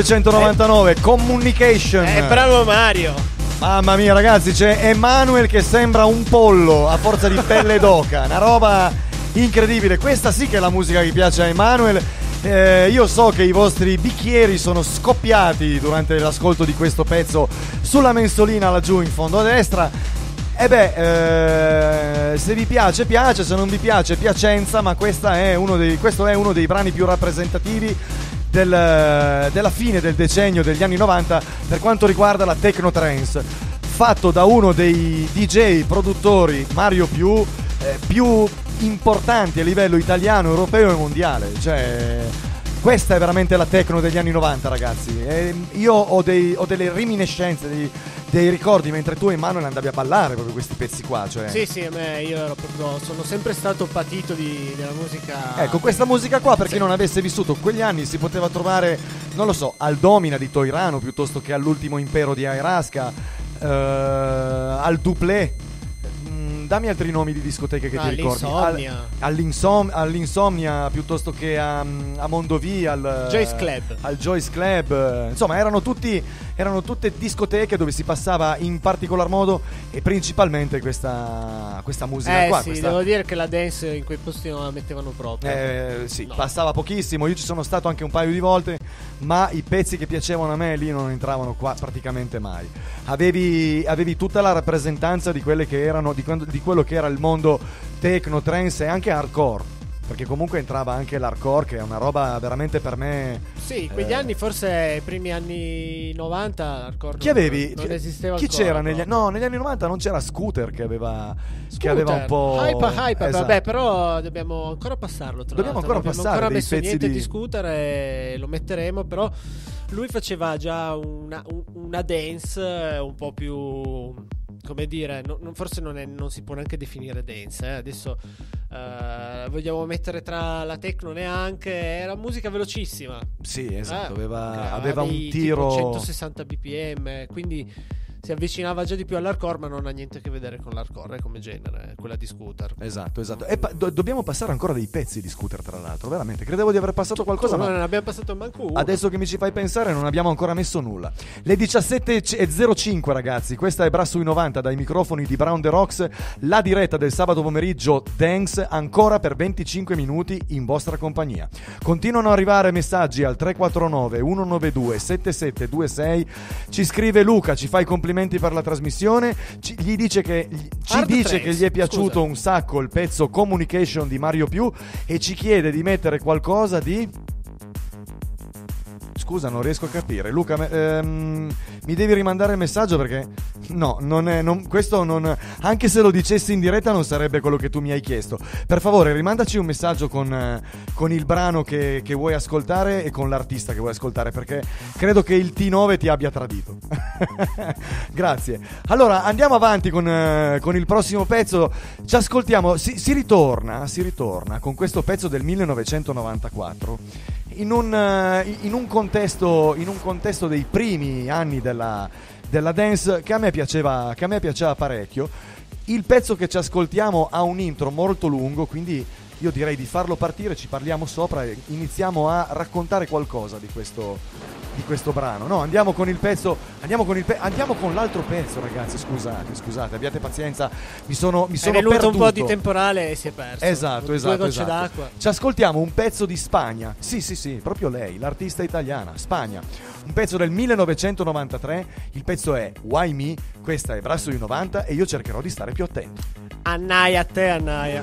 1999 Communication. Bravo Mario. Mamma mia ragazzi, c'è Emanuel che sembra un pollo a forza di pelle d'oca, una roba incredibile. Questa sì che è la musica che piace a Emanuel, Io so che i vostri bicchieri sono scoppiati durante l'ascolto di questo pezzo sulla mensolina laggiù in fondo a destra. Se vi piace, piace, se non vi piace, piacenza, ma questo è uno dei brani più rappresentativi della fine del decennio degli anni 90 per quanto riguarda la techno trance, fatto da uno dei DJ produttori, Mario Più importanti a livello italiano, europeo e mondiale. Cioè, questa è veramente la techno degli anni 90, ragazzi. Io ho delle reminiscenze, dei ricordi mentre tu e Manuel andavi a ballare proprio questi pezzi qua. Cioè. Sì, a me io ero proprio, sono sempre stato patito della musica. Ecco, questa musica qua, per chi non avesse vissuto quegli anni, si poteva trovare, non lo so, al Domina di Toirano piuttosto che all'Ultimo Impero di Airasca, al Duplé. Dammi altri nomi di discoteche che ti ricordi. All'Insomnia piuttosto che a Mondovì, al Joyce Club. Insomma, erano tutte discoteche dove si passava in particolar modo e principalmente questa musica qua. Sì, devo dire che la dance in quei posti non la mettevano proprio. Sì, no. Passava pochissimo. Io ci sono stato anche un paio di volte, ma i pezzi che piacevano a me lì non entravano qua praticamente mai. Avevi tutta la rappresentanza di quelle che erano di quello che era il mondo techno, trance e anche hardcore, perché comunque entrava anche l'hardcore, che è una roba veramente per me. Sì, quegli anni, forse i primi anni 90 l'hardcore chi avevi? non esisteva chi ancora, c'era no? negli anni 90 non c'era Scooter che aveva un po' hype, esatto. Vabbè, però dobbiamo ancora passarlo. Dobbiamo ancora passare ancora dei messo pezzi niente di di Scooter e lo metteremo, però lui faceva già una dance un po' più, come dire, forse non si può neanche definire dance, adesso vogliamo mettere tra la techno, neanche, era musica velocissima. Sì, esatto, aveva un tipo tiro 160 bpm, quindi si avvicinava già di più all'hardcore, ma non ha niente a che vedere con l'hardcore come genere, quella di Scooter. Esatto. E dobbiamo passare ancora dei pezzi di Scooter, tra l'altro, veramente. Credevo di aver passato qualcosa, ma non abbiamo passato manco uno. Adesso che mi ci fai pensare non abbiamo ancora messo nulla. Le 17:05, ragazzi, questa è Brass sui 90 dai microfoni di Brown The Rocks, la diretta del sabato pomeriggio dance ancora per 25 minuti in vostra compagnia. Continuano ad arrivare messaggi al 349 192 7726. Ci scrive Luca, ci fa i complimenti per la trasmissione, ci dice che gli è piaciuto un sacco il pezzo Communication di Mario Più e ci chiede di mettere qualcosa di... Scusa, non riesco a capire. Luca, mi devi rimandare il messaggio perché questo non, anche se lo dicessi in diretta non sarebbe quello che tu mi hai chiesto. Per favore, rimandaci un messaggio con il brano che vuoi ascoltare e con l'artista che vuoi ascoltare, perché credo che il T9 ti abbia tradito. Grazie. Allora, andiamo avanti con il prossimo pezzo. Ci ascoltiamo, si ritorna con questo pezzo del 1994. In un contesto dei primi anni della dance che a me piaceva parecchio. Il pezzo che ci ascoltiamo ha un intro molto lungo, quindi io direi di farlo partire, ci parliamo sopra e iniziamo a raccontare qualcosa di questo brano. No, andiamo con l'altro pezzo, ragazzi. Scusate, abbiate pazienza. Mi sono è venuto perduto un po' di temporale e si è perso. Esatto. Due gocce d'acqua. Ci ascoltiamo un pezzo di Spagna. Sì, proprio lei, l'artista italiana, Spagna. Un pezzo del 1993. Il pezzo è Why Me. Questa è Brass sui 90 e io cercherò di stare più attento. Annaia, te Annaia.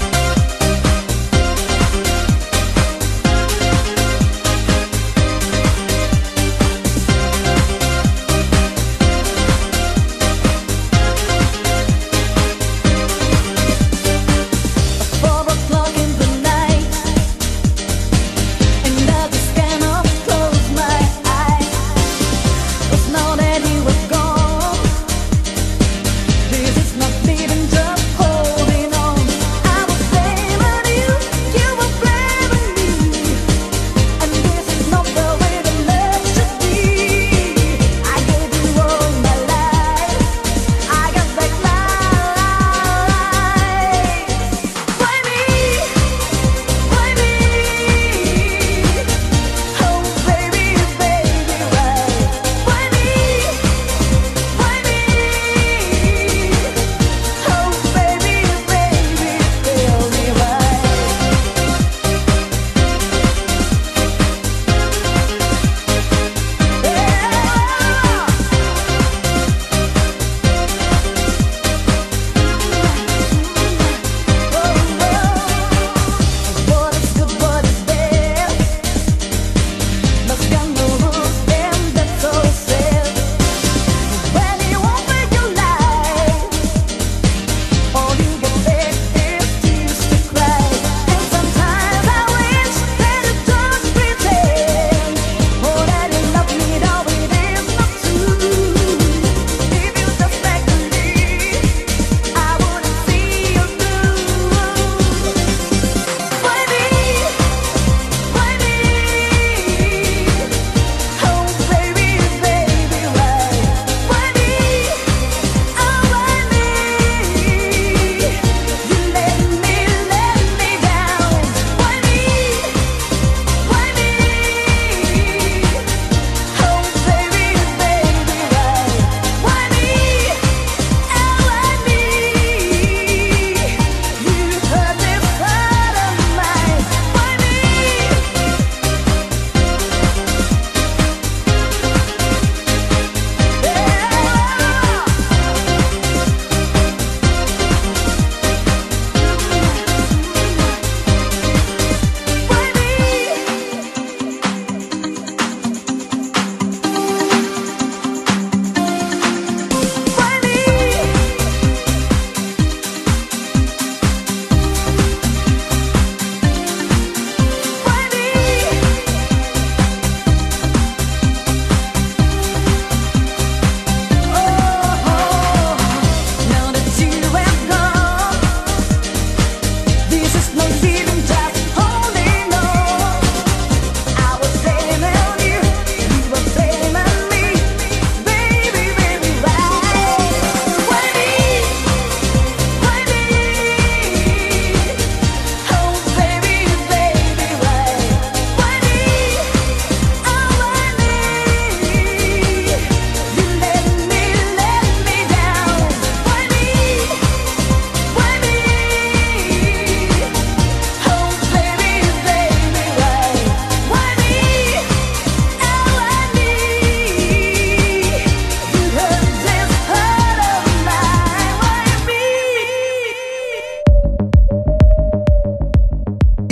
Why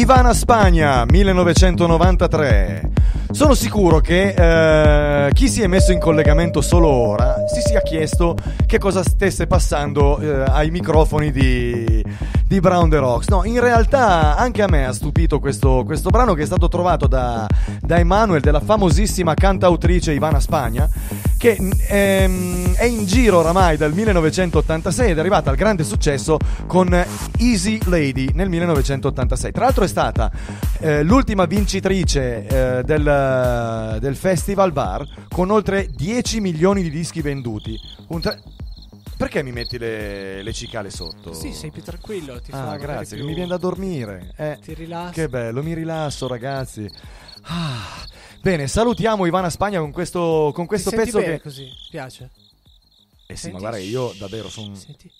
Ivana Spagna, 1993. Sono sicuro che chi si è messo in collegamento solo ora si sia chiesto che cosa stesse passando ai microfoni di Brown the Rocks. No, in realtà anche a me ha stupito questo brano, che è stato trovato da Emanuel, della famosissima cantautrice Ivana Spagna, che è in giro oramai dal 1986 ed è arrivata al grande successo con Easy Lady nel 1986. Tra l'altro è stata l'ultima vincitrice del Festival Bar, con oltre 10 milioni di dischi venduti. Perché mi metti le cicale sotto? Sì, sei più tranquillo. Ti fa magari grazie, più... che mi viene da dormire. Ti rilassi. Che bello, mi rilasso, ragazzi. Bene, salutiamo Ivana Spagna con questo Ti pezzo senti bene che... così? Piace? Sì, Senti? ma guarda, io davvero sono... Senti?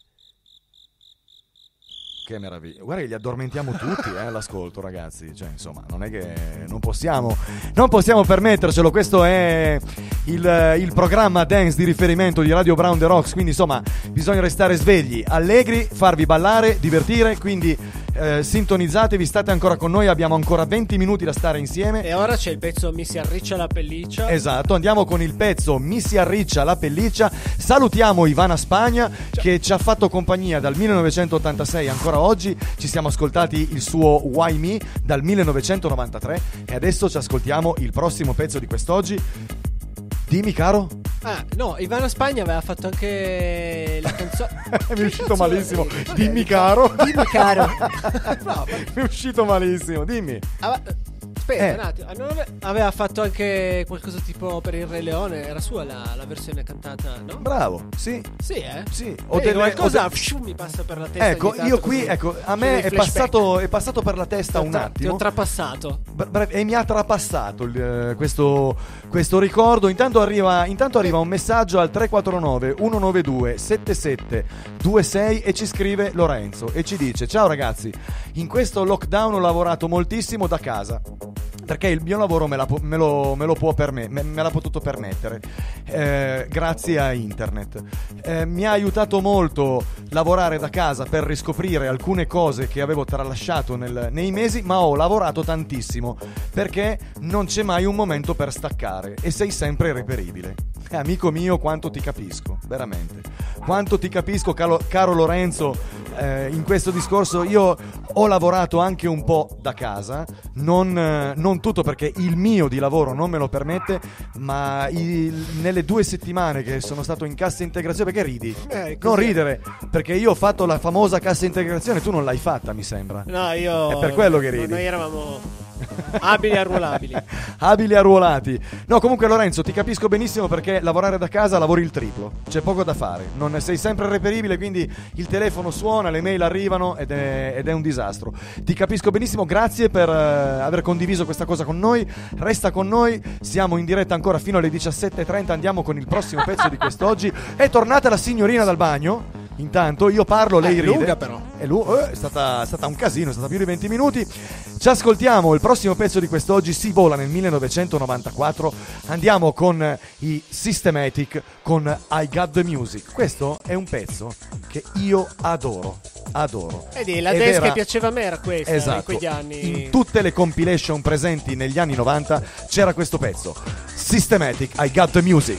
Che meraviglia. Guarda che li addormentiamo tutti all'ascolto, ragazzi. Cioè, insomma, non è che non possiamo permettercelo. Questo è il programma dance di riferimento di Radio Brown the Rocks. Quindi, insomma, bisogna restare svegli, allegri, farvi ballare, divertire. Quindi sintonizzatevi, state ancora con noi. Abbiamo ancora 20 minuti da stare insieme. E ora c'è il pezzo Mi si arriccia la pelliccia. Esatto, andiamo con il pezzo Mi si arriccia la pelliccia. Salutiamo Ivana Spagna, che ci ha fatto compagnia dal 1986 ancora oggi. Ci siamo ascoltati il suo Why Me dal 1993 e adesso ci ascoltiamo il prossimo pezzo di quest'oggi. Dimmi, caro. No, Ivana Spagna aveva fatto anche la canzone. Mi è uscito malissimo. Dimmi, caro. Dimmi, caro. No, Mi è uscito malissimo. Dimmi. Aspetta un attimo, aveva fatto anche qualcosa tipo per il Re Leone, era sua la versione cantata, no? Bravo, sì. Sì, eh? Sì. Qualcosa mi passa per la testa. Ecco, ogni tanto io qui, così. ecco, a me Dei è flashback. passato per la testa un Ti attimo. ho trapassato. E mi ha trapassato questo ricordo. Intanto arriva un messaggio al 349 192 7726 e ci scrive Lorenzo e ci dice: ciao ragazzi, in questo lockdown ho lavorato moltissimo da casa perché il mio lavoro me l'ha potuto permettere grazie a internet. Mi ha aiutato molto lavorare da casa per riscoprire alcune cose che avevo tralasciato nei mesi, ma ho lavorato tantissimo perché non c'è mai un momento per staccare e sei sempre reperibile. Amico mio, quanto ti capisco, veramente. Quanto ti capisco, caro Lorenzo, in questo discorso. Io ho lavorato anche un po' da casa, non tutto perché il mio di lavoro non me lo permette, ma nelle 2 settimane che sono stato in cassa integrazione, perché ridi? Non ridere, perché io ho fatto la famosa cassa integrazione, tu non l'hai fatta, mi sembra. No, io... È per quello che ridi. Noi eravamo abili e arruolabili. Abili e arruolati. No, comunque Lorenzo, ti capisco benissimo perché lavorare da casa lavori il triplo. C'è poco da fare. Non sei sempre reperibile, quindi il telefono suona, le mail arrivano ed è un disastro. Ti capisco benissimo, grazie per aver condiviso questa cosa con noi. Resta con noi, siamo in diretta ancora fino alle 17:30. Andiamo con il prossimo pezzo di quest'oggi. È tornata la signorina dal bagno. Intanto io parlo, lei ride. Lunga però. È stata un casino, è stata più di 20 minuti. Ci ascoltiamo il prossimo pezzo di quest'oggi, si vola nel 1994. Andiamo con i Systematic con I Got the Music. Questo è un pezzo che io adoro. Vedi, la Ed dance era- che piaceva a me era questa, Esatto. in quegli anni. In tutte le compilation presenti negli anni 90 c'era questo pezzo. Systematic, I Got the Music.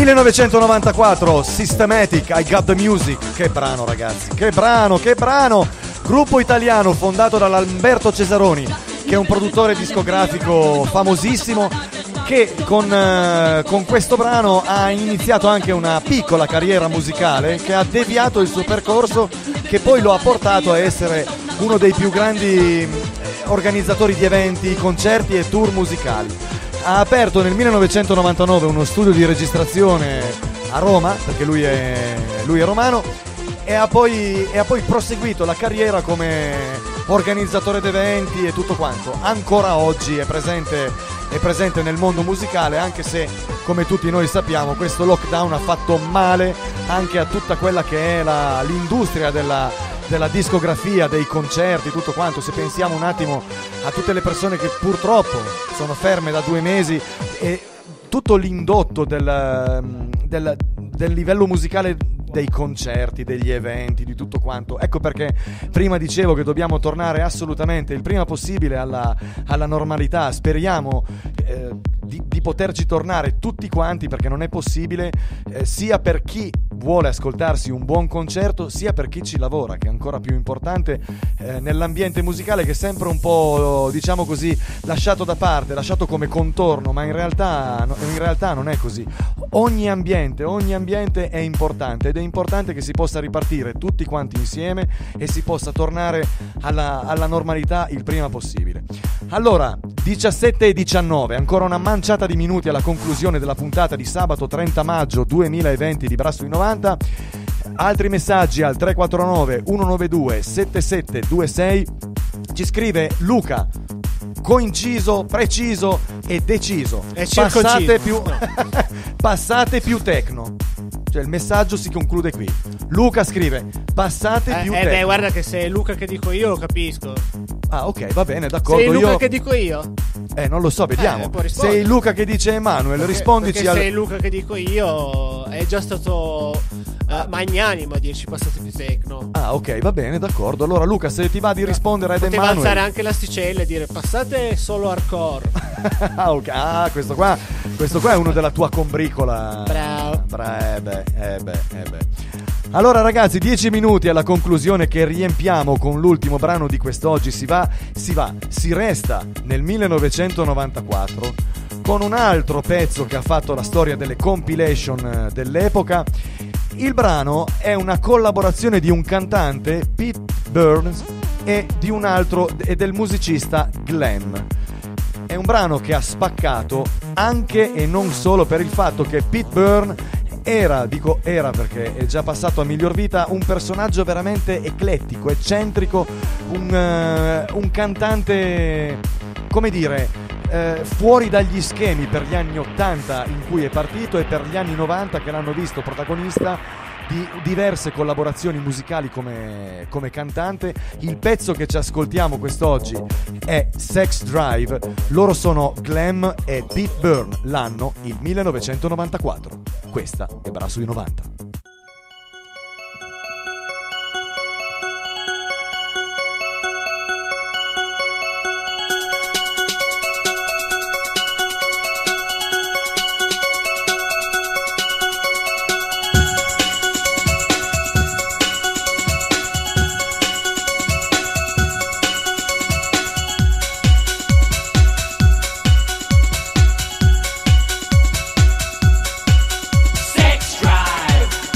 1994, Systematic, I Got the Music. Che brano, ragazzi, che brano, che brano. Gruppo italiano fondato da Lamberto Cesaroni, che è un produttore discografico famosissimo, che con questo brano ha iniziato anche una piccola carriera musicale che ha deviato il suo percorso, che poi lo ha portato a essere uno dei più grandi organizzatori di eventi, concerti e tour musicali. Ha aperto nel 1999 uno studio di registrazione a Roma, perché lui è romano, e ha poi proseguito la carriera come organizzatore d'eventi e tutto quanto. Ancora oggi è presente nel mondo musicale, anche se, come tutti noi sappiamo, questo lockdown ha fatto male anche a tutta quella che è l'industria della discografia, dei concerti, tutto quanto. Se pensiamo un attimo a tutte le persone che purtroppo sono ferme da 2 mesi, e tutto l'indotto del livello musicale dei concerti, degli eventi, di tutto quanto. Ecco perché prima dicevo che dobbiamo tornare assolutamente il prima possibile alla normalità. Speriamo di poterci tornare tutti quanti, perché non è possibile, sia per chi vuole ascoltarsi un buon concerto, sia per chi ci lavora, che è ancora più importante nell'ambiente musicale, che è sempre un po', diciamo così, lasciato da parte, lasciato come contorno, ma in realtà non è così. Ogni ambiente è importante, ed è importante che si possa ripartire tutti quanti insieme e si possa tornare alla normalità il prima possibile. Allora, 17:19, ancora una manciata di minuti alla conclusione della puntata di sabato 30 maggio 2020 di Bra sui 90. Altri messaggi al 349 192 7726. Ci scrive Luca: coinciso, preciso e deciso. È Passate più tecno. Cioè il messaggio si conclude qui. Luca scrive: passate più tecno. Beh, guarda che se è Luca che dico io lo capisco. Ah, ok, va bene, d'accordo. Se è Luca che dico io? Non lo so, vediamo. Se è Luca che dice Emanuele, rispondici perché se è Luca che dico io, è già stato magnanimo a dirci passate più tecno. Ah, ok, va bene, d'accordo. Allora Luca, se ti va di rispondere ad Poteva Emanuele, alzare anche l'asticella e dire passate solo hardcore. ok. Ah, questo qua è uno della tua combricola. Bravo. Allora ragazzi, 10 minuti alla conclusione, che riempiamo con l'ultimo brano di quest'oggi. Si resta nel 1994 con un altro pezzo che ha fatto la storia delle compilation dell'epoca. Il brano è una collaborazione di un cantante, Pete Burns, e del musicista Glam. È un brano che ha spaccato anche e non solo per il fatto che Pete Burns era perché è già passato a miglior vita, un personaggio veramente eclettico, eccentrico, un cantante, come dire, fuori dagli schemi per gli anni 80 in cui è partito, e per gli anni 90 che l'hanno visto protagonista di diverse collaborazioni musicali come cantante. Il pezzo che ci ascoltiamo quest'oggi è Sex Drive. Loro sono Glam e Pete Burns, l'anno il 1994. Questa è Bra sui 90. Sex drive.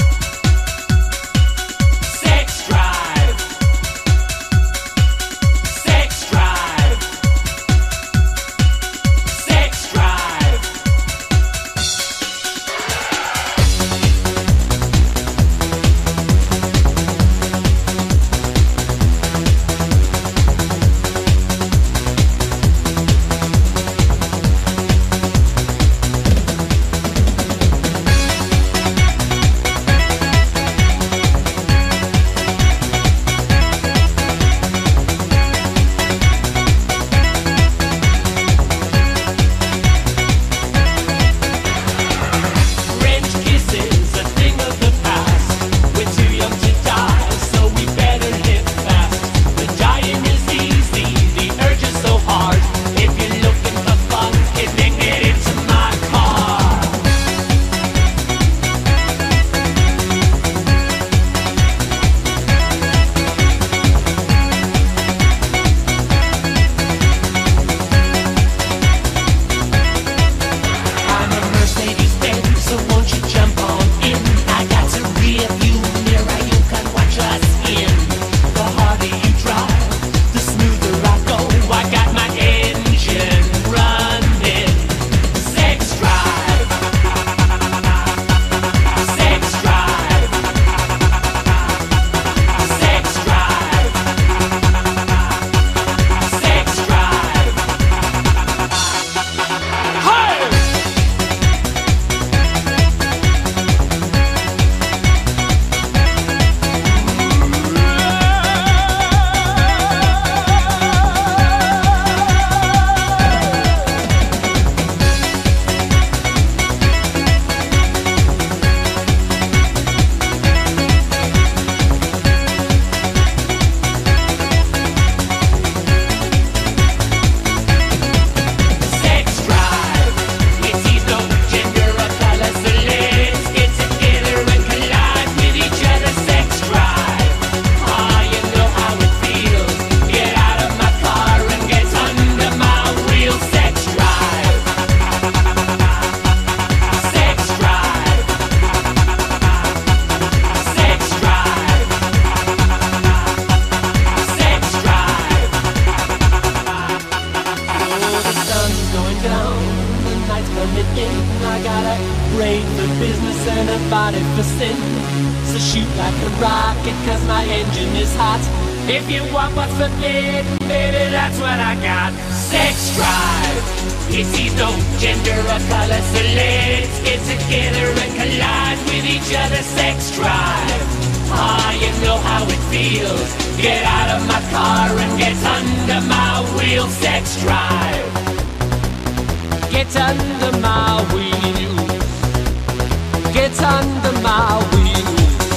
down, the night's coming in. I got a brain for business and a body for sin. So shoot like a rocket, cause my engine is hot. If you want what's forbidden, baby, that's what I got. Sex drive. It sees no gender or color, so let's get together and collide with each other. Sex drive. Ah, you know how it feels. Get out of my car and get under my wheel. Sex drive. Get under my wheel. Get under my wheel.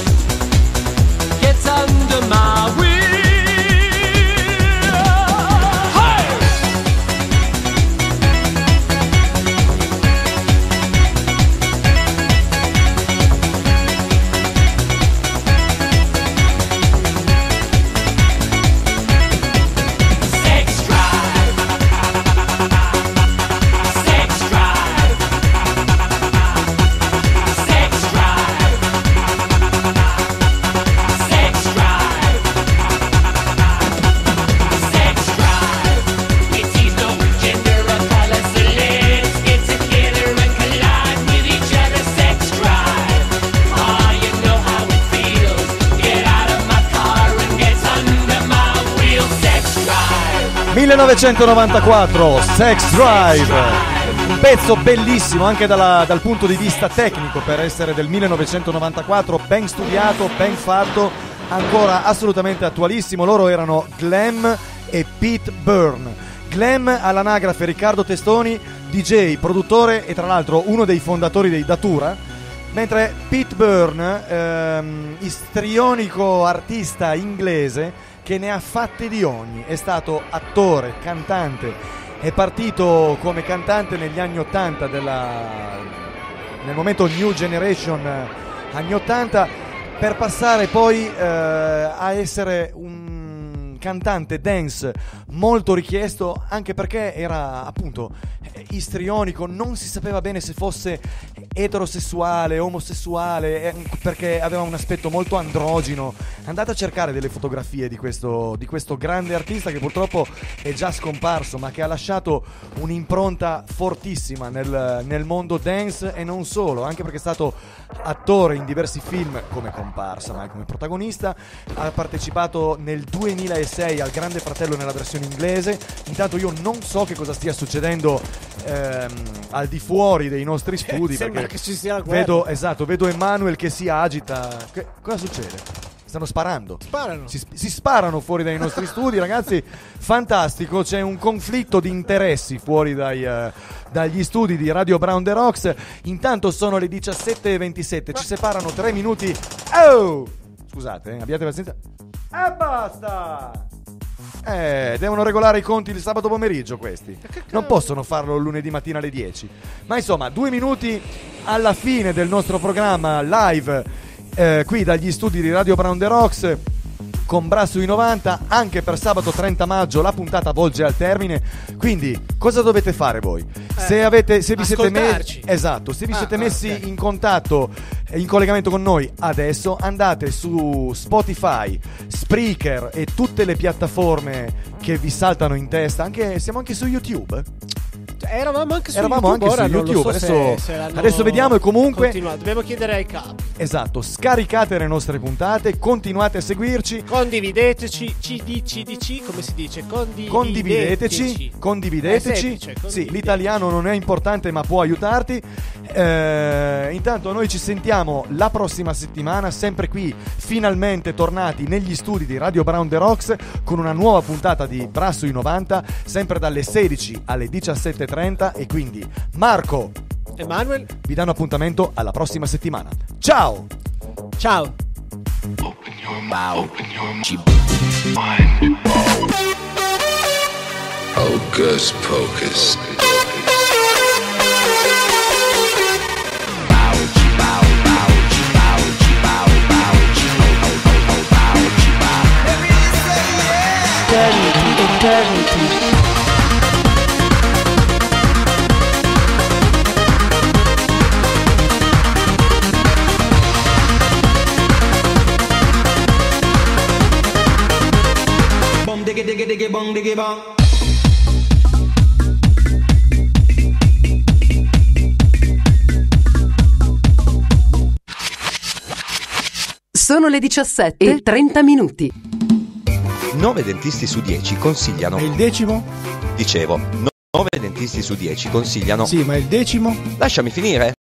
Get under my wheel. Drive. 1994, Sex Drive, un pezzo bellissimo anche dal punto di vista tecnico per essere del 1994, ben studiato, ben fatto, ancora assolutamente attualissimo. Loro erano Glam e Pete Byrne. Glam all'anagrafe Riccardo Testoni, DJ, produttore e tra l'altro uno dei fondatori dei Datura, mentre Pete Byrne, istrionico artista inglese che ne ha fatte di ogni, è stato attore, cantante, è partito come cantante negli anni 80 nel momento New Generation anni 80, per passare poi a essere un cantante dance molto richiesto, anche perché era appunto istrionico, non si sapeva bene se fosse eterosessuale, omosessuale, perché aveva un aspetto molto androgino. Andate a cercare delle fotografie di questo grande artista che purtroppo è già scomparso, ma che ha lasciato un'impronta fortissima nel mondo dance, e non solo, anche perché è stato attore in diversi film come comparsa, ma come protagonista. Ha partecipato nel 2006 al Grande Fratello nella versione inglese. Intanto io non so che cosa stia succedendo al di fuori dei nostri studi, sembra che ci sia la guerra. vedo Emanuel che si agita. Cosa succede? Stanno sparando. Sparano. Si sparano fuori dai nostri studi, ragazzi. Fantastico, c'è un conflitto di interessi fuori dagli studi di Radio Brown The Rocks. Intanto sono le 17:27, ci separano 3 minuti. Oh! Scusate, abbiate pazienza. E basta! Devono regolare i conti il sabato pomeriggio questi. Non possono farlo il lunedì mattina alle 10. Ma insomma, 2 minuti alla fine del nostro programma live qui dagli studi di Radio Brown The Rocks con Bra sui 90. Anche per sabato 30 maggio la puntata volge al termine, quindi cosa dovete fare voi? Se vi siete messi in contatto, in collegamento con noi adesso, andate su Spotify, Spreaker e tutte le piattaforme che vi saltano in testa. Siamo anche su YouTube. Eravamo anche su YouTube. Adesso vediamo. E comunque dobbiamo chiedere ai capi. Esatto, scaricate le nostre puntate, continuate a seguirci, condivideteci, CDC, come si dice? Condivideteci. Semplice, sì, l'italiano non è importante ma può aiutarti. Intanto noi ci sentiamo la prossima settimana, sempre qui, finalmente tornati negli studi di Radio Brown The Rocks con una nuova puntata di Bra sui 90, sempre dalle 16 alle 17:30, e quindi Marco, Emanuel vi danno appuntamento alla prossima settimana. Ciao! Ciao! Open your mouth, mind. Hocus pocus. Eternity. Bong diggy diggy diggy bong diggy bong. Sono le 17:30. 9 dentisti su 10 consigliano. E il decimo? Dicevo, 9 dentisti su 10 consigliano. Sì, ma il decimo? Lasciami finire.